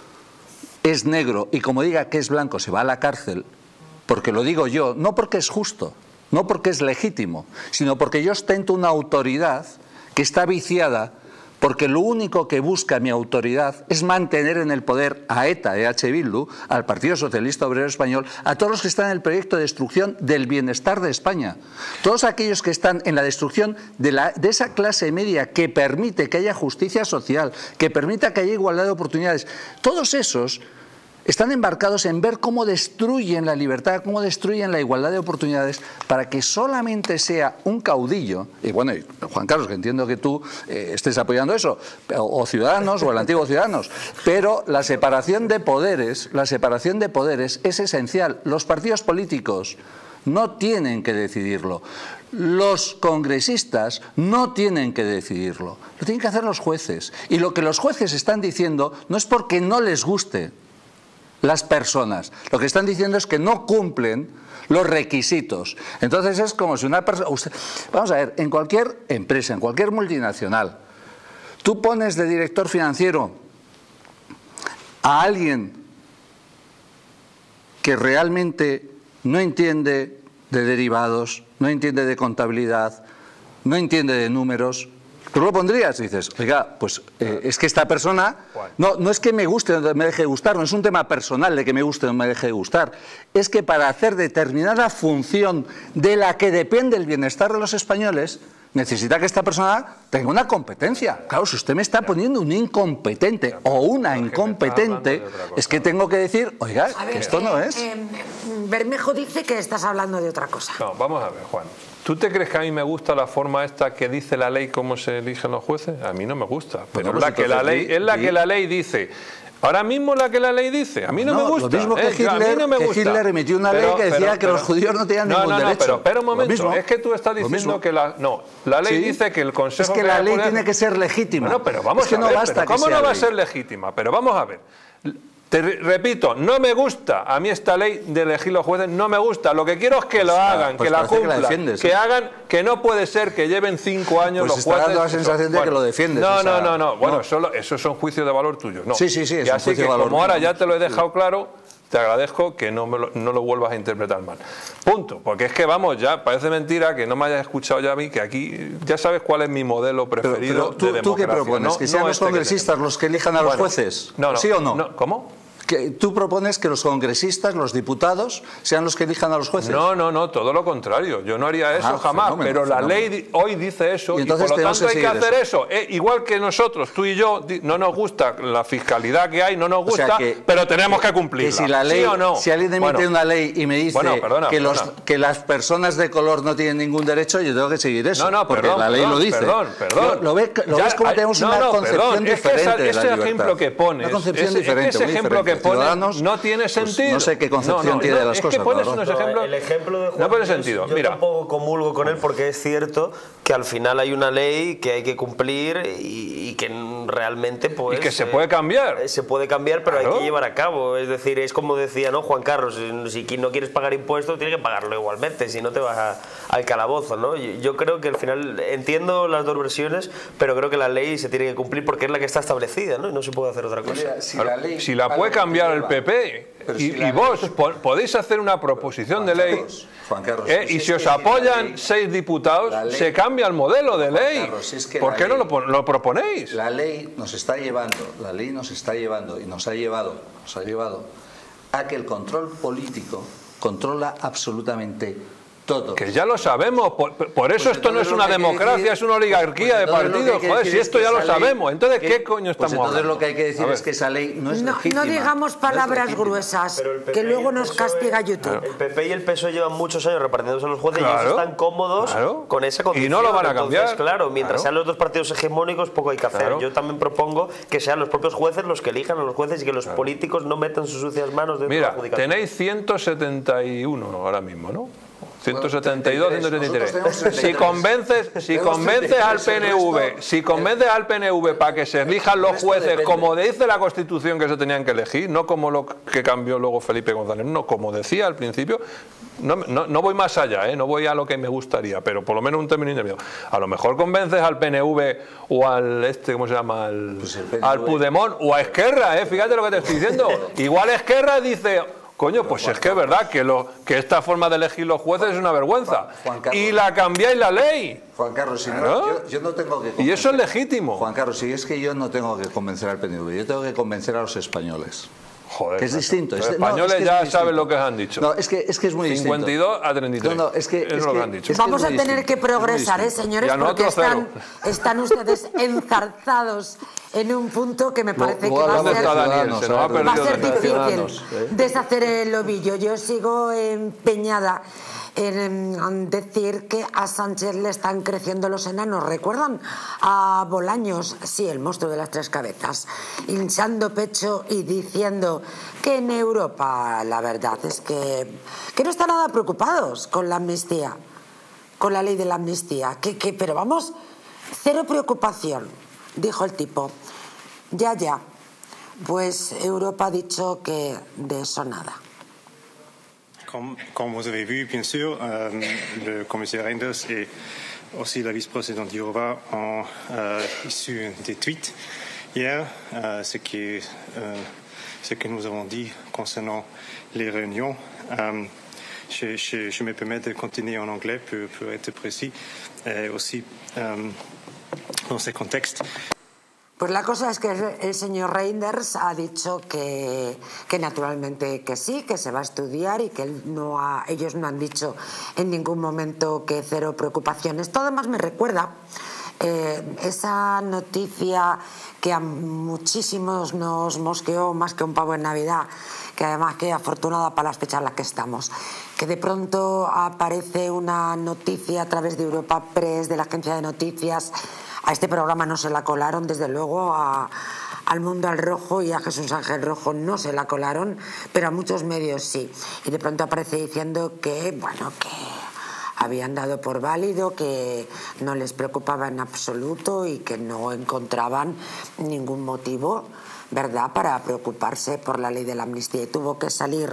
es negro, y como diga que es blanco se va a la cárcel, porque lo digo yo, no porque es justo, no porque es legítimo, sino porque yo ostento una autoridad que está viciada, porque lo único que busca mi autoridad es mantener en el poder a ETA, EH Bildu, al Partido Socialista Obrero Español, a todos los que están en el proyecto de destrucción del bienestar de España. Todos aquellos que están en la destrucción de esa clase media que permite que haya justicia social, que permita que haya igualdad de oportunidades. Todos esos están embarcados en ver cómo destruyen la libertad, cómo destruyen la igualdad de oportunidades para que solamente sea un caudillo, y bueno, Juan Carlos, que entiendo que tú estés apoyando eso, o Ciudadanos, o el antiguo Ciudadanos, pero la separación de poderes es esencial. Los partidos políticos no tienen que decidirlo. Los congresistas no tienen que decidirlo. Lo tienen que hacer los jueces. Y lo que los jueces están diciendo no es porque no les guste las personas, lo que están diciendo es que no cumplen los requisitos. Entonces es como si una persona... Vamos a ver, en cualquier empresa, en cualquier multinacional, tú pones de director financiero a alguien que realmente no entiende de derivados, no entiende de contabilidad, no entiende de números. ¿Tú lo pondrías? Y dices, oiga, pues es que esta persona, no es que me guste o me deje de gustar, no es un tema personal de que me guste o me deje de gustar, es que para hacer determinada función de la que depende el bienestar de los españoles, necesita que esta persona tenga una competencia. Claro, si usted me está poniendo un incompetente o una incompetente, es que tengo que decir, oiga, que esto no es. Bermejo dice que estás hablando de otra cosa. No, vamos a ver, Juan. ¿Tú te crees que a mí me gusta la forma esta que dice la ley cómo se eligen los jueces? A mí no me gusta. Pero es la que la ley dice. Ahora mismo la que la ley dice. A mí no me gusta. Lo mismo que Hitler emitió una ley que decía que los judíos no tenían ningún derecho. Pero un momento, es que tú estás diciendo que la ley dice que el Consejo... Es que la ley tiene que ser legítima. No, pero vamos a ver, ¿cómo no va a ser legítima? Pero vamos a ver. Te repito, no me gusta a mí esta ley de elegir los jueces, no me gusta. Lo que quiero es que lo hagan, que la cumplan, que hagan, que no puede ser que lleven 5 años los jueces. Pues está dando la sensación de que lo defiendes. No. Bueno, esos son juicios de valor tuyos. No. Sí, y así que como ahora ya te lo he dejado claro, te agradezco que no lo vuelvas a interpretar mal. Punto. Porque es que vamos, ya parece mentira que no me hayas escuchado ya a mí, que aquí ya sabes cuál es mi modelo preferido de democracia. ¿Tú qué propones? ¿Que sean los congresistas los que elijan a los jueces? ¿Sí o no? ¿Cómo? ¿Tú propones que los congresistas, los diputados, sean los que elijan a los jueces? No, todo lo contrario. Yo no haría eso jamás, pero la ley hoy dice eso y por lo tanto hay que hacer eso. Igual que nosotros, tú y yo, no nos gusta la fiscalidad que hay, no nos gusta, pero tenemos que cumplirla. Que si la ley, ¿sí o no? Si alguien emite una ley y me dice que las personas de color no tienen ningún derecho, yo tengo que seguir eso, porque la ley lo dice. Perdón. ¿Lo ves como tenemos una concepción diferente de la libertad? Ese ejemplo que pones, ese ejemplo que Ciudadanos, no tiene sentido. No sé qué concepción tiene de las cosas. Es que pones unos ejemplos. El ejemplo de Juan, no tiene sentido. Yo tampoco comulgo con él porque es cierto que al final hay una ley que hay que cumplir y que realmente pues... Y que se puede cambiar. Se puede cambiar, pero hay que llevar a cabo. Es decir, es como decía, ¿no? Juan Carlos, si no quieres pagar impuestos tienes que pagarlo igualmente, si no te vas al calabozo, ¿no? Yo creo que al final entiendo las dos versiones, pero creo que la ley se tiene que cumplir porque es la que está establecida, ¿no? Y no se puede hacer otra cosa. Si la puede cambiar cambiar el PP. Y vos podéis hacer una proposición de ley, Juan Carlos, y si os apoyan 6 diputados, se cambia el modelo de ley. ¿Por qué no lo proponéis? La ley nos está llevando, y nos ha llevado a que el control político controla absolutamente todo. Que ya lo sabemos, por eso esto no es una democracia, es una oligarquía de partidos. Joder, si esto ya lo sabemos, entonces ¿qué coño estamos hablando? Entonces lo que hay que decir es que esa ley no es legítima. No digamos palabras gruesas, que luego nos castiga YouTube. El PP y el PSOE llevan muchos años repartiéndose a los jueces y ellos están cómodos con esa condición. Y no lo van a cambiar. Entonces, claro, mientras sean los dos partidos hegemónicos, poco hay que hacer. Yo también propongo que sean los propios jueces los que elijan a los jueces y que los políticos no metan sus sucias manos dentro de la judicatura. Tenéis 171 ahora mismo, ¿no? 172, 173. Si convences al PNV para que se elijan los jueces como dice la Constitución que se tenían que elegir, no como lo que cambió luego Felipe González, no, como decía al principio, no voy más allá, no voy a lo que me gustaría, pero por lo menos un término intermedio. A lo mejor convences al PNV o al ¿cómo se llama? Al Puigdemont o a Esquerra, fíjate lo que te estoy diciendo. Igual Esquerra dice: coño, pues es que es verdad que esta forma de elegir los jueces es una vergüenza. Y la cambiáis la ley. Juan Carlos, si no, yo no tengo que convencer. Y eso es legítimo. Juan Carlos, si es que yo no tengo que convencer al PNV, yo tengo que convencer a los españoles. Joder, que es distinto. Los españoles ya saben lo que os han dicho. No, es que es muy 52 a 33. No, es que es lo que han dicho. Vamos a tener que progresar, señores, porque están ustedes enzarzados en un punto que me parece que va a ser difícil deshacer el ovillo. Yo sigo empeñada en decir que a Sánchez le están creciendo los enanos. ¿Recuerdan a Bolaños? Sí, el monstruo de las 3 cabezas, hinchando pecho y diciendo que en Europa la verdad es que no están nada preocupados con la amnistía, con la ley de la amnistía, pero vamos, cero preocupación, dijo el tipo. Ya, pues Europa ha dicho que de eso nada. Comme vous avez vu, bien sûr, le commissaire Reinders et aussi la vice-présidente Jourova ont issu des tweets hier, ce que nous avons dit concernant les réunions. Je me permets de continuer en anglais pour être précis, et aussi dans ce contexte. Pues la cosa es que el señor Reinders ha dicho que naturalmente que sí, que se va a estudiar y que ellos no han dicho en ningún momento que cero preocupaciones. Todo más me recuerda esa noticia que a muchísimos nos mosqueó más que un pavo en Navidad, que además que afortunada para las fechas en las que estamos, que de pronto aparece una noticia a través de Europa Press, de la agencia de noticias. A este programa no se la colaron, desde luego, al Mundo al Rojo y a Jesús Ángel Rojo no se la colaron, pero a muchos medios sí. Y de pronto aparece diciendo que habían dado por válido, que no les preocupaba en absoluto y que no encontraban ningún motivo, ¿verdad?, para preocuparse por la ley de la amnistía. Y tuvo que salir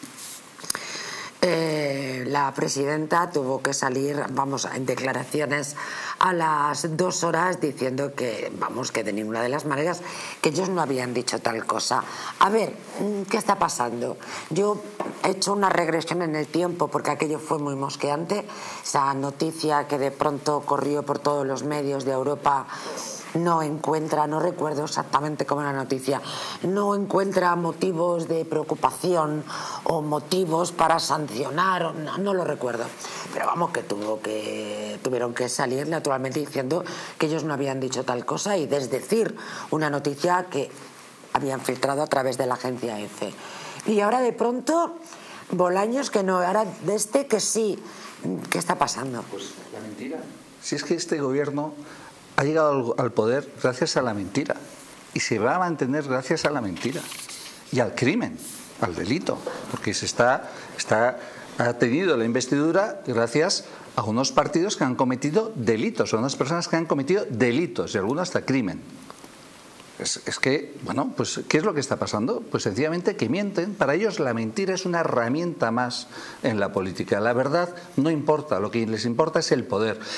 la presidenta, tuvo que salir, en declaraciones a las 2 horas diciendo que de ninguna de las maneras, que ellos no habían dicho tal cosa. A ver, ¿qué está pasando? Yo he hecho una regresión en el tiempo porque aquello fue muy mosqueante, esa noticia que de pronto corrió por todos los medios de Europa. No recuerdo exactamente cómo era la noticia, no encuentra motivos de preocupación o motivos para sancionar, no lo recuerdo, pero vamos, que tuvieron que salir naturalmente diciendo que ellos no habían dicho tal cosa y desdecir una noticia que habían filtrado a través de la agencia EFE. Y ahora de pronto Bolaños que no, ahora de que sí. ¿Qué está pasando? Pues la mentira. Si es que este gobierno ha llegado al poder gracias a la mentira y se va a mantener gracias a la mentira y al crimen, al delito, porque ha tenido la investidura gracias a unos partidos que han cometido delitos, a unas personas que han cometido delitos y algunos hasta crimen. Es que, bueno, pues ¿qué es lo que está pasando? Pues sencillamente que mienten. Para ellos la mentira es una herramienta más en la política. La verdad no importa, lo que les importa es el poder.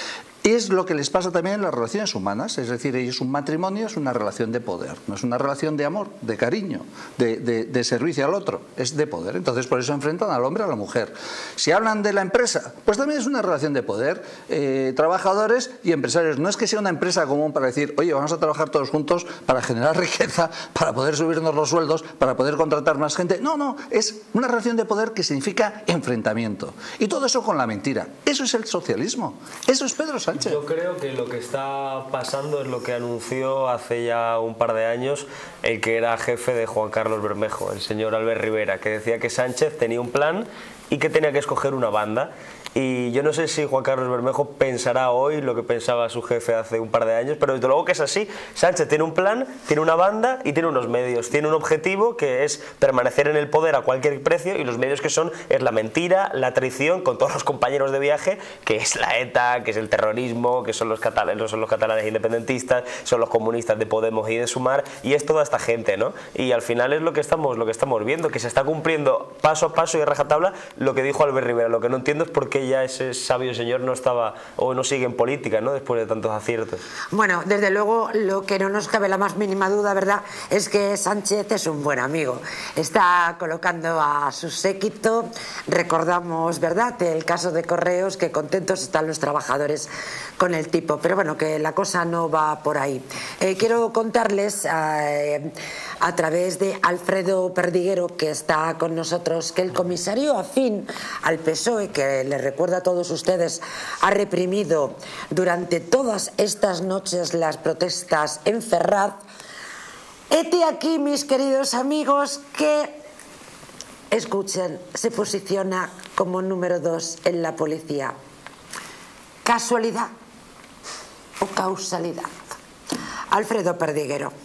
Es lo que les pasa también en las relaciones humanas, es decir, ellos un matrimonio es una relación de poder, no es una relación de amor, de cariño, de servicio al otro, es de poder. Entonces por eso enfrentan al hombre a la mujer. Si hablan de la empresa, pues también es una relación de poder, trabajadores y empresarios. No es que sea una empresa común para decir, oye, vamos a trabajar todos juntos para generar riqueza, para poder subirnos los sueldos, para poder contratar más gente. No, no, es una relación de poder que significa enfrentamiento. Y todo eso con la mentira. Eso es el socialismo. Eso es Pedro Sánchez. Yo creo que lo que está pasando es lo que anunció hace ya un par de años el que era jefe de Juan Carlos Bermejo, el señor Albert Rivera, que decía que Sánchez tenía un plan y que tenía que escoger una banda. Y yo no sé si Juan Carlos Bermejo pensará hoy lo que pensaba su jefe hace un par de años, pero desde luego que es así. Sánchez tiene un plan, tiene una banda y tiene unos medios. Tiene un objetivo que es permanecer en el poder a cualquier precio, y los medios que son es la mentira, la traición con todos los compañeros de viaje, que es la ETA, que es el terrorismo, que son los catalanes independentistas, son los comunistas de Podemos y de Sumar, y es toda esta gente, ¿no? Y al final es lo que estamos viendo, que se está cumpliendo paso a paso y a rajatabla lo que dijo Albert Rivera. Lo que no entiendo es por qué ya ese sabio señor no estaba o no sigue en política, ¿no?, después de tantos aciertos. Bueno, desde luego lo que no nos cabe la más mínima duda, ¿verdad?, es que Sánchez es un buen amigo. Está colocando a su séquito. Recordamos, ¿verdad?, el caso de Correos, que contentos están los trabajadores con el tipo. Pero bueno, que la cosa no va por ahí. Quiero contarles a través de Alfredo Perdiguero, que está con nosotros, que el comisario afín al PSOE, que les recuerdo a todos ustedes, ha reprimido durante todas estas noches las protestas en Ferraz. Hete aquí, mis queridos amigos, que, escuchen, se posiciona como número 2 en la policía. ¿Casualidad o causalidad? Alfredo Perdiguero.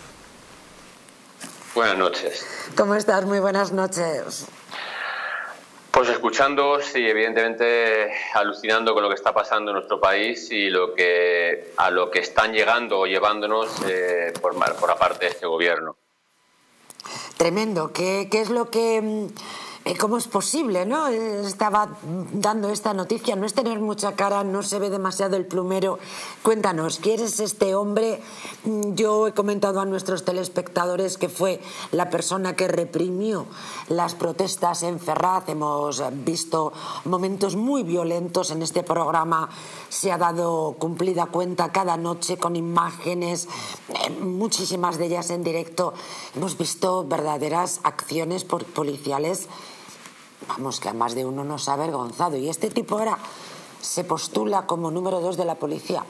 Buenas noches. ¿Cómo estás? Muy buenas noches. Pues escuchándoos y evidentemente alucinando con lo que está pasando en nuestro país y a lo que están llegando o llevándonos por la parte de este gobierno. Tremendo. ¿Qué es lo que... ¿Cómo es posible, no? Estaba dando esta noticia, no es tener mucha cara, no se ve demasiado el plumero. Cuéntanos, ¿quién es este hombre? Yo he comentado a nuestros telespectadores que fue la persona que reprimió las protestas en Ferraz. Hemos visto momentos muy violentos en este programa. Se ha dado cumplida cuenta cada noche con imágenes, muchísimas de ellas en directo. Hemos visto verdaderas acciones policiales. Vamos, que a más de uno nos ha avergonzado. Y este tipo ahora se postula como número 2 de la policía.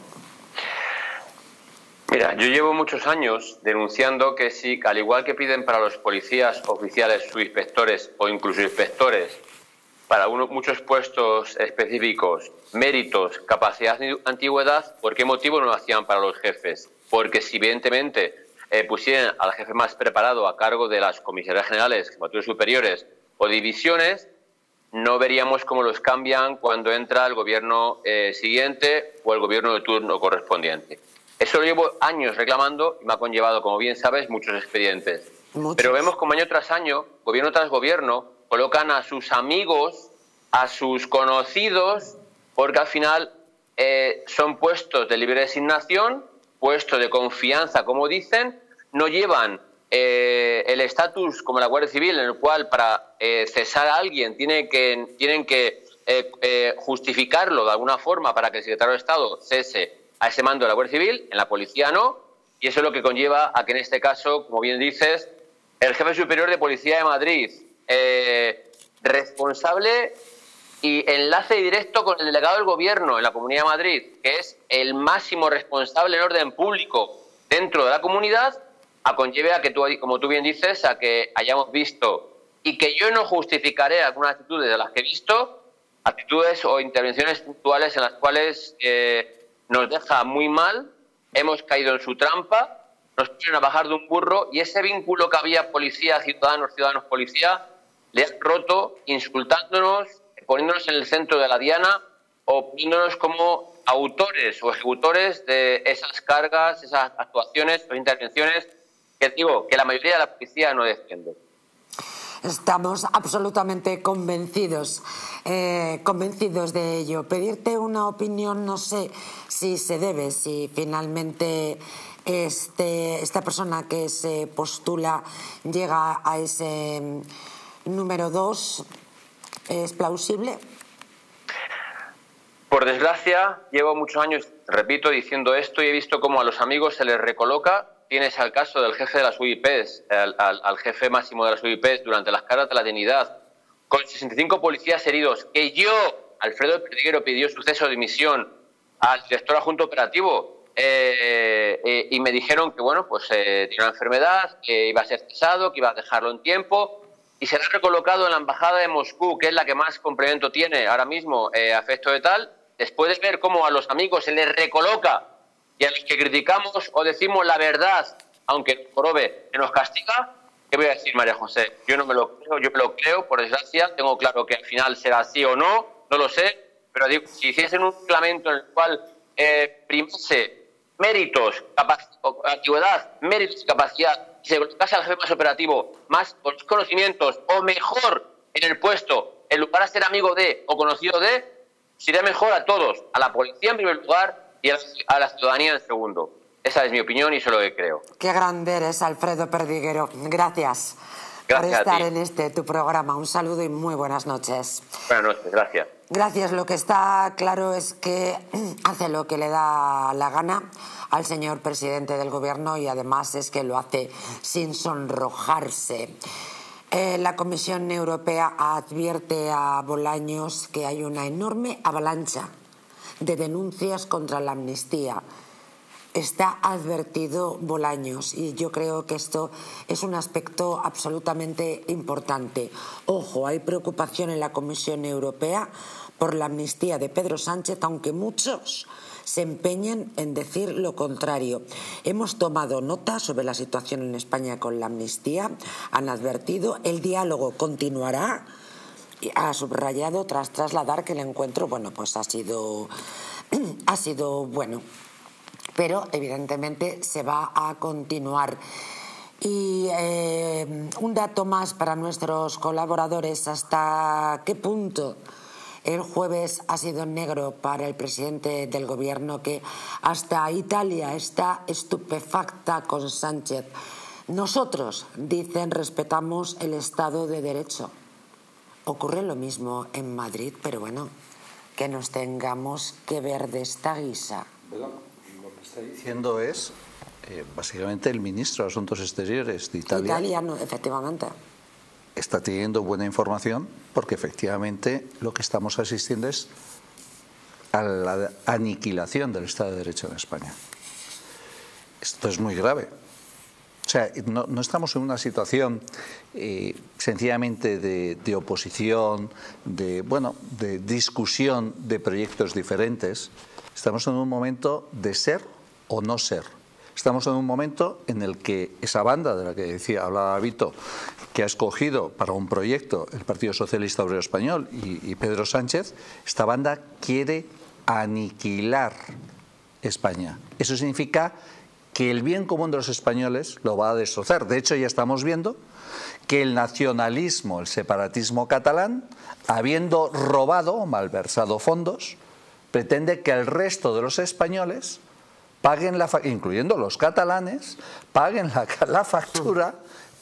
Mira, yo llevo muchos años denunciando que si, al igual que piden para los policías oficiales, subinspectores o incluso inspectores, para muchos puestos específicos, méritos, capacidad y antigüedad, ¿por qué motivo no lo hacían para los jefes? Porque si evidentemente pusieran al jefe más preparado a cargo de las comisarías generales, jefaturas superiores o divisiones, no veríamos cómo los cambian cuando entra el gobierno siguiente o el gobierno de turno correspondiente. Eso lo llevo años reclamando y me ha conllevado, como bien sabes, muchos expedientes. Pero vemos como año tras año, gobierno tras gobierno, colocan a sus amigos, a sus conocidos, porque al final son puestos de libre designación, puestos de confianza, como dicen, no llevan el estatus como la Guardia Civil, en el cual para cesar a alguien tienen que justificarlo de alguna forma para que el secretario de Estado cese a ese mando de la Guardia Civil. En la policía no, y eso es lo que conlleva a que en este caso, como bien dices, el jefe superior de Policía de Madrid, responsable y enlace directo con el delegado del Gobierno en la Comunidad de Madrid, que es el máximo responsable en orden público dentro de la comunidad, conlleve a que tú, como tú bien dices, a que hayamos visto, y que yo no justificaré algunas actitudes de las que he visto, actitudes o intervenciones puntuales en las cuales nos deja muy mal, hemos caído en su trampa, nos ponen a bajar de un burro, y ese vínculo que había policía-ciudadanos-policía le han roto insultándonos, poniéndonos en el centro de la diana o poniéndonos como autores o ejecutores de esas cargas, esas actuaciones o intervenciones que digo que la mayoría de la policía no defiende. Estamos absolutamente convencidos de ello. Pedirte una opinión, no sé si se debe, si finalmente esta persona que se postula llega a ese número 2, ¿es plausible? Por desgracia, llevo muchos años, repito, diciendo esto y he visto cómo a los amigos se les recoloca. Tienes al caso del jefe de las UIPs, al jefe máximo de las UIPs durante las caras de la dignidad, con 65 policías heridos, que yo, Alfredo Perdiguero, pidió su cese de dimisión al director adjunto operativo y me dijeron que, bueno, pues tenía una enfermedad, que iba a ser cesado, que iba a dejarlo en tiempo y será recolocado en la embajada de Moscú, que es la que más complemento tiene ahora mismo a efecto de tal. Después de ver cómo a los amigos se les recoloca y a los que criticamos o decimos la verdad, aunque jorobe, se nos castiga, ¿qué voy a decir, María José? Yo no me lo creo, yo me lo creo, por desgracia, tengo claro que al final será así o no, no lo sé, pero digo, si hiciesen un reglamento en el cual primase méritos, antigüedad, méritos y capacidad, y se colocase al jefe más operativo más con los conocimientos o mejor en el puesto, en lugar de ser amigo de o conocido de, sería mejor a todos, a la policía en primer lugar y a la ciudadanía en segundo. Esa es mi opinión y eso es lo que creo. Qué grande eres, Alfredo Perdiguero. Gracias por estar en tu programa. Un saludo y muy buenas noches. Buenas noches, gracias. Gracias. Lo que está claro es que hace lo que le da la gana al señor presidente del gobierno y además es que lo hace sin sonrojarse. La Comisión Europea advierte a Bolaños que hay una enorme avalancha de denuncias contra la amnistía. Está advertido Bolaños y yo creo que esto es un aspecto absolutamente importante. Ojo, hay preocupación en la Comisión Europea por la amnistía de Pedro Sánchez, aunque muchos se empeñan en decir lo contrario. Hemos tomado nota sobre la situación en España con la amnistía. Han advertido, el diálogo continuará. Ha subrayado tras trasladar que el encuentro, bueno, pues ha sido bueno, pero evidentemente se va a continuar. Y un dato más para nuestros colaboradores: hasta qué punto el jueves ha sido negro para el presidente del gobierno, que hasta Italia está estupefacta con Sánchez. Nosotros, dicen, respetamos el Estado de Derecho. Ocurre lo mismo en Madrid, pero bueno, que nos tengamos que ver de esta guisa. Bueno, lo que está diciendo es, básicamente, el ministro de Asuntos Exteriores de Italia. Italiano, efectivamente. Está teniendo buena información porque efectivamente lo que estamos asistiendo es a la aniquilación del Estado de Derecho en España. Esto es muy grave. O sea, no estamos en una situación sencillamente de oposición, de discusión de proyectos diferentes. Estamos en un momento de ser o no ser. Estamos en un momento en el que esa banda de la que hablaba Vito, que ha escogido para un proyecto el Partido Socialista Obrero Español y Pedro Sánchez, esta banda quiere aniquilar España. Eso significa que el bien común de los españoles lo va a destrozar. De hecho, ya estamos viendo que el nacionalismo, el separatismo catalán, habiendo robado o malversado fondos, pretende que el resto de los españoles paguen incluyendo los catalanes, paguen la factura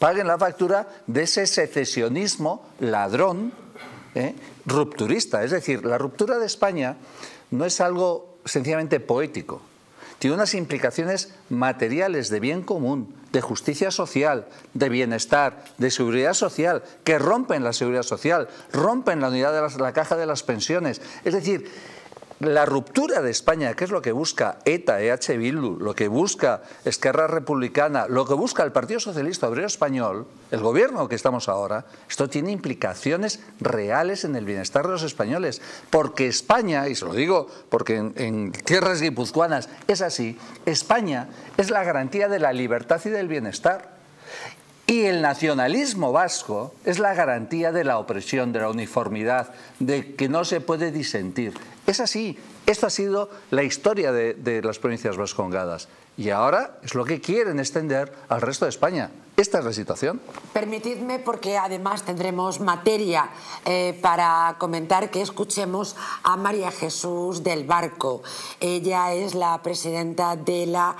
de ese secesionismo ladrón, rupturista. Es decir, la ruptura de España no es algo sencillamente poético. Tiene unas implicaciones materiales de bien común, de justicia social, de bienestar, de seguridad social, que rompen la seguridad social, rompen la unidad de la caja de las pensiones. Es decir, la ruptura de España, que es lo que busca ETA, EH Bildu, lo que busca Esquerra Republicana, lo que busca el Partido Socialista Obrero Español, el gobierno que estamos ahora, esto tiene implicaciones reales en el bienestar de los españoles. Porque España, y se lo digo porque en tierras guipuzcoanas es así, España es la garantía de la libertad y del bienestar. Y el nacionalismo vasco es la garantía de la opresión, de la uniformidad, de que no se puede disentir. Es así. Esta ha sido la historia de las provincias vascongadas y ahora es lo que quieren extender al resto de España. Esta es la situación. Permitidme, porque además tendremos materia para comentar, que escuchemos a María Jesús del Barco. Ella es la presidenta de la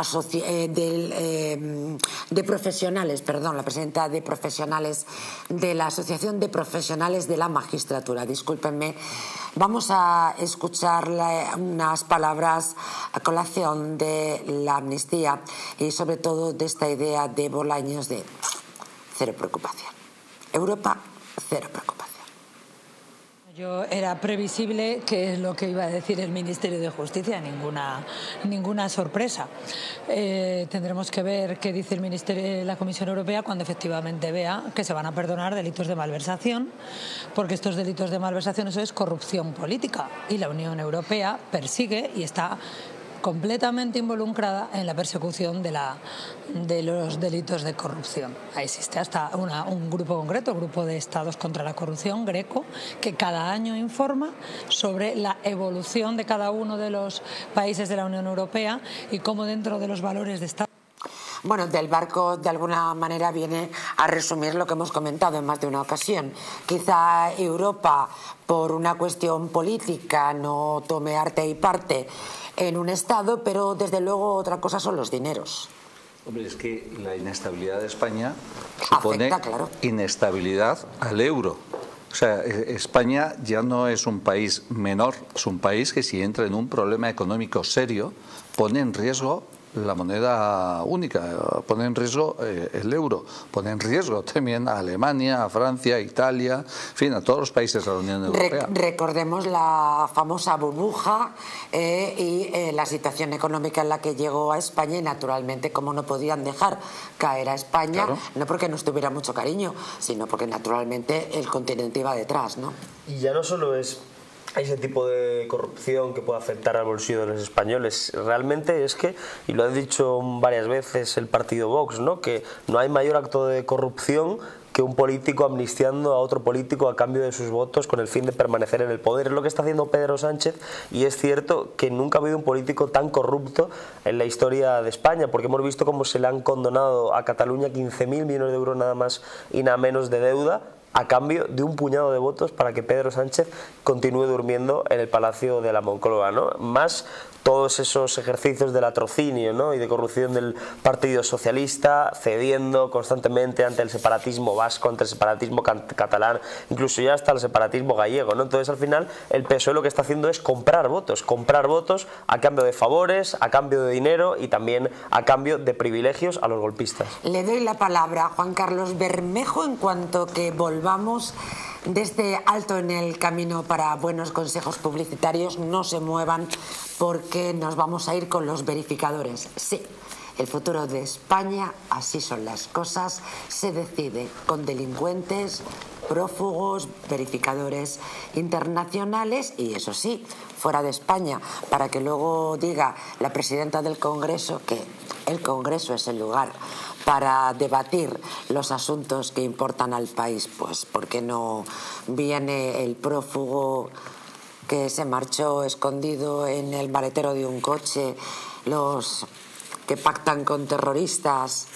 presidenta de profesionales de la Asociación de Profesionales de la Magistratura. Discúlpenme. Vamos a escuchar unas palabras a colación de la amnistía y sobre todo de esta idea de Bolaños de cero preocupación. Europa, cero preocupación. Era previsible que es lo que iba a decir el Ministerio de Justicia, ninguna sorpresa. Tendremos que ver qué dice el Ministerio, la Comisión Europea, cuando efectivamente vea que se van a perdonar delitos de malversación, porque estos delitos de malversación, eso es corrupción política, y la Unión Europea persigue y está completamente involucrada en la persecución de los delitos de corrupción. Existe hasta un grupo concreto, el Grupo de Estados contra la Corrupción, Greco, que cada año informa sobre la evolución de cada uno de los países de la Unión Europea y cómo dentro de los valores de Estado. Bueno, del Barco de alguna manera viene a resumir lo que hemos comentado en más de una ocasión. Quizá Europa, por una cuestión política, no tome arte y parte en un Estado, pero desde luego otra cosa son los dineros. Hombre, es que la inestabilidad de España supone inestabilidad al euro. O sea, España ya no es un país menor, es un país que si entra en un problema económico serio pone en riesgo la moneda única, pone en riesgo el euro, pone en riesgo también a Alemania, a Francia, a Italia, en fin, a todos los países de la Unión Europea. Recordemos la famosa burbuja y la situación económica en la que llegó a España, y naturalmente cómo no podían dejar caer a España, claro, no porque no estuviera mucho cariño, sino porque naturalmente el continente iba detrás, ¿no? Y ya no solo es ese tipo de corrupción que puede afectar al bolsillo de los españoles. Realmente es que, y lo ha dicho varias veces el partido Vox, ¿no?, que no hay mayor acto de corrupción que un político amnistiando a otro político a cambio de sus votos con el fin de permanecer en el poder. Es lo que está haciendo Pedro Sánchez, y es cierto que nunca ha habido un político tan corrupto en la historia de España, porque hemos visto cómo se le han condonado a Cataluña 15.000 millones de euros nada más y nada menos de deuda, a cambio de un puñado de votos para que Pedro Sánchez continúe durmiendo en el Palacio de la Moncloa, ¿no? Más todos esos ejercicios de latrocinio, ¿no?, y de corrupción del Partido Socialista, cediendo constantemente ante el separatismo vasco, ante el separatismo catalán, incluso ya hasta el separatismo gallego, ¿no? Entonces, al final, el PSOE lo que está haciendo es comprar votos a cambio de favores, a cambio de dinero y también a cambio de privilegios a los golpistas. Le doy la palabra a Juan Carlos Bermejo en cuanto que volvamos de este alto en el camino para buenos consejos publicitarios. No se muevan porque nos vamos a ir con los verificadores. Sí, el futuro de España, así son las cosas, se decide con delincuentes, prófugos, verificadores internacionales y, eso sí, fuera de España, para que luego diga la presidenta del Congreso que el Congreso es el lugar para debatir los asuntos que importan al país. Pues ¿por qué no viene el prófugo que se marchó escondido en el maletero de un coche, los que pactan con terroristas,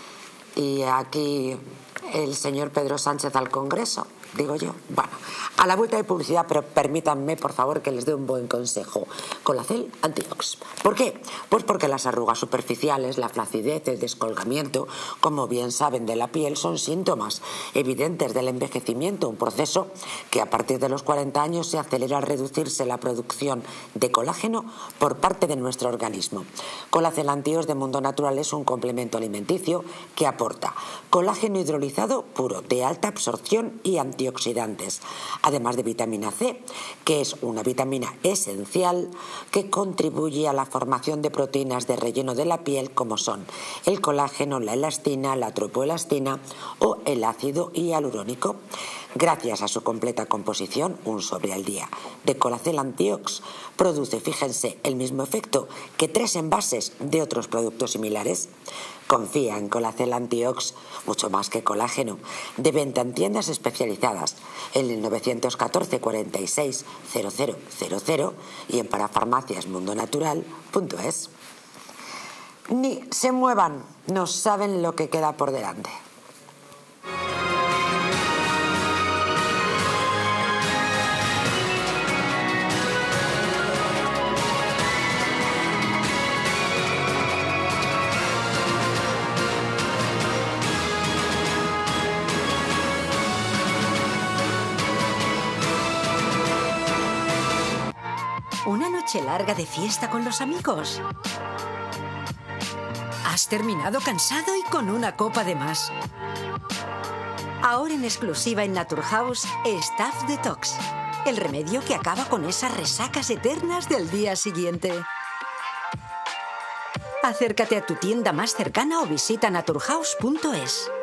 y aquí el señor Pedro Sánchez al Congreso? Digo yo. Bueno, a la vuelta de publicidad, pero permítanme, por favor, que les dé un buen consejo. Colacel Antiox. ¿Por qué? Pues porque las arrugas superficiales, la flacidez, el descolgamiento, como bien saben, de la piel, son síntomas evidentes del envejecimiento, un proceso que a partir de los 40 años se acelera al reducirse la producción de colágeno por parte de nuestro organismo. Colacel Antiox de Mundo Natural es un complemento alimenticio que aporta colágeno hidrolizado puro, de alta absorción y antioxidantes, además de vitamina C, que es una vitamina esencial que contribuye a la formación de proteínas de relleno de la piel, como son el colágeno, la elastina, la tropoelastina o el ácido hialurónico. Gracias a su completa composición, un sobre al día de Colacel Antiox produce, fíjense, el mismo efecto que 3 envases de otros productos similares. Confía en Colacel Antiox, mucho más que colágeno, de venta en tiendas especializadas en el 914 46 0000 y en parafarmaciasmundonatural.es. Ni se muevan, no saben lo que queda por delante. ¿Una noche larga de fiesta con los amigos? ¿Has terminado cansado y con una copa de más? Ahora en exclusiva en Naturhaus, Staph Detox. El remedio que acaba con esas resacas eternas del día siguiente. Acércate a tu tienda más cercana o visita naturhaus.es.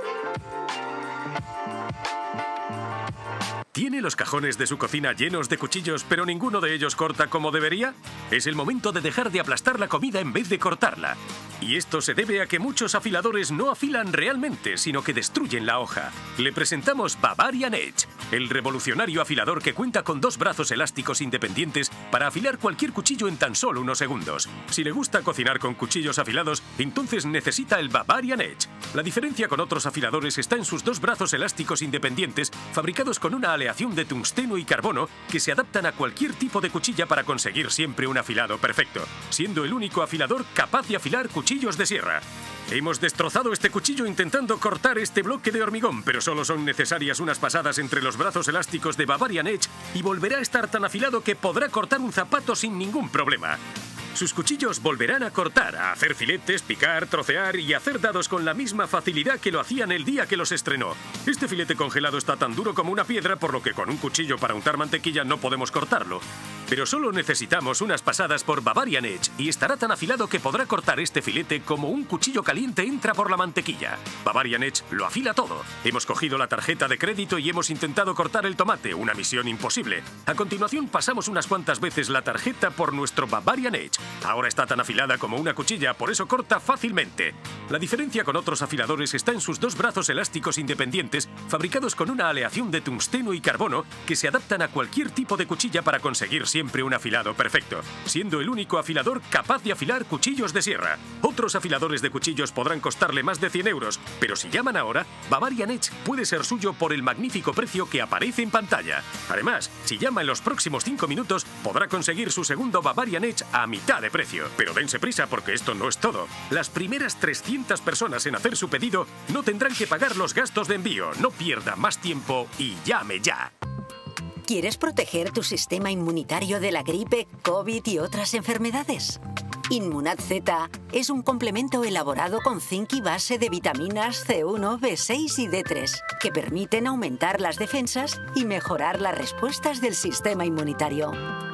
¿Tiene los cajones de su cocina llenos de cuchillos, pero ninguno de ellos corta como debería? Es el momento de dejar de aplastar la comida en vez de cortarla. Y esto se debe a que muchos afiladores no afilan realmente, sino que destruyen la hoja. Le presentamos Bavarian Edge, el revolucionario afilador que cuenta con 2 brazos elásticos independientes para afilar cualquier cuchillo en tan solo unos segundos. Si le gusta cocinar con cuchillos afilados, entonces necesita el Bavarian Edge. La diferencia con otros afiladores está en sus 2 brazos elásticos independientes, fabricados con una aleación de tungsteno y carbono que se adaptan a cualquier tipo de cuchilla para conseguir siempre un afilado perfecto, siendo el único afilador capaz de afilar cuchillos de sierra. Hemos destrozado este cuchillo intentando cortar este bloque de hormigón, pero solo son necesarias unas pasadas entre los brazos elásticos de Bavarian Edge y volverá a estar tan afilado que podrá cortar un zapato sin ningún problema. Sus cuchillos volverán a cortar, a hacer filetes, picar, trocear y hacer dados con la misma facilidad que lo hacían el día que los estrenó. Este filete congelado está tan duro como una piedra, por lo que con un cuchillo para untar mantequilla no podemos cortarlo. Pero solo necesitamos unas pasadas por Bavarian Edge y estará tan afilado que podrá cortar este filete como un cuchillo caliente entra por la mantequilla. Bavarian Edge lo afila todo. Hemos cogido la tarjeta de crédito y hemos intentado cortar el tomate, una misión imposible. A continuación pasamos unas cuantas veces la tarjeta por nuestro Bavarian Edge. Ahora está tan afilada como una cuchilla, por eso corta fácilmente. La diferencia con otros afiladores está en sus 2 brazos elásticos independientes, fabricados con una aleación de tungsteno y carbono que se adaptan a cualquier tipo de cuchilla para conseguir siempre un afilado perfecto, siendo el único afilador capaz de afilar cuchillos de sierra. Otros afiladores de cuchillos podrán costarle más de 100 euros, pero si llaman ahora, Bavarian Edge puede ser suyo por el magnífico precio que aparece en pantalla. Además, si llama en los próximos 5 minutos, podrá conseguir su segundo Bavarian Edge a mitad de precio. Pero dense prisa porque esto no es todo. Las primeras 300 personas en hacer su pedido no tendrán que pagar los gastos de envío. No pierda más tiempo y llame ya. ¿Quieres proteger tu sistema inmunitario de la gripe, COVID y otras enfermedades? Inmunad Z es un complemento elaborado con zinc y base de vitaminas C1, B6 y D3 que permiten aumentar las defensas y mejorar las respuestas del sistema inmunitario.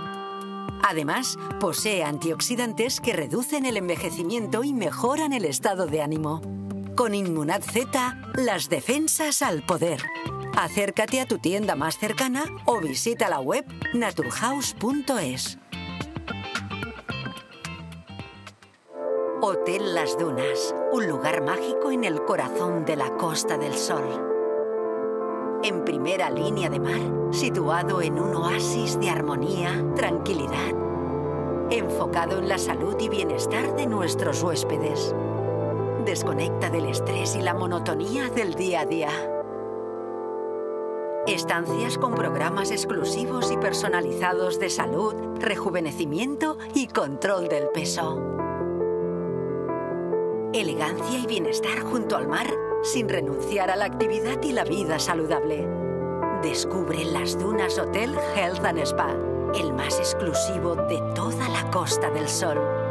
Además, posee antioxidantes que reducen el envejecimiento y mejoran el estado de ánimo. Con Inmunad Z, las defensas al poder. Acércate a tu tienda más cercana o visita la web naturhaus.es. Hotel Las Dunas, un lugar mágico en el corazón de la Costa del Sol. En primera línea de mar, situado en un oasis de armonía, tranquilidad, enfocado en la salud y bienestar de nuestros huéspedes. Desconecta del estrés y la monotonía del día a día. Estancias con programas exclusivos y personalizados de salud, rejuvenecimiento y control del peso. Elegancia y bienestar junto al mar, sin renunciar a la actividad y la vida saludable. Descubre Las Dunas Hotel Health and Spa, el más exclusivo de toda la Costa del Sol.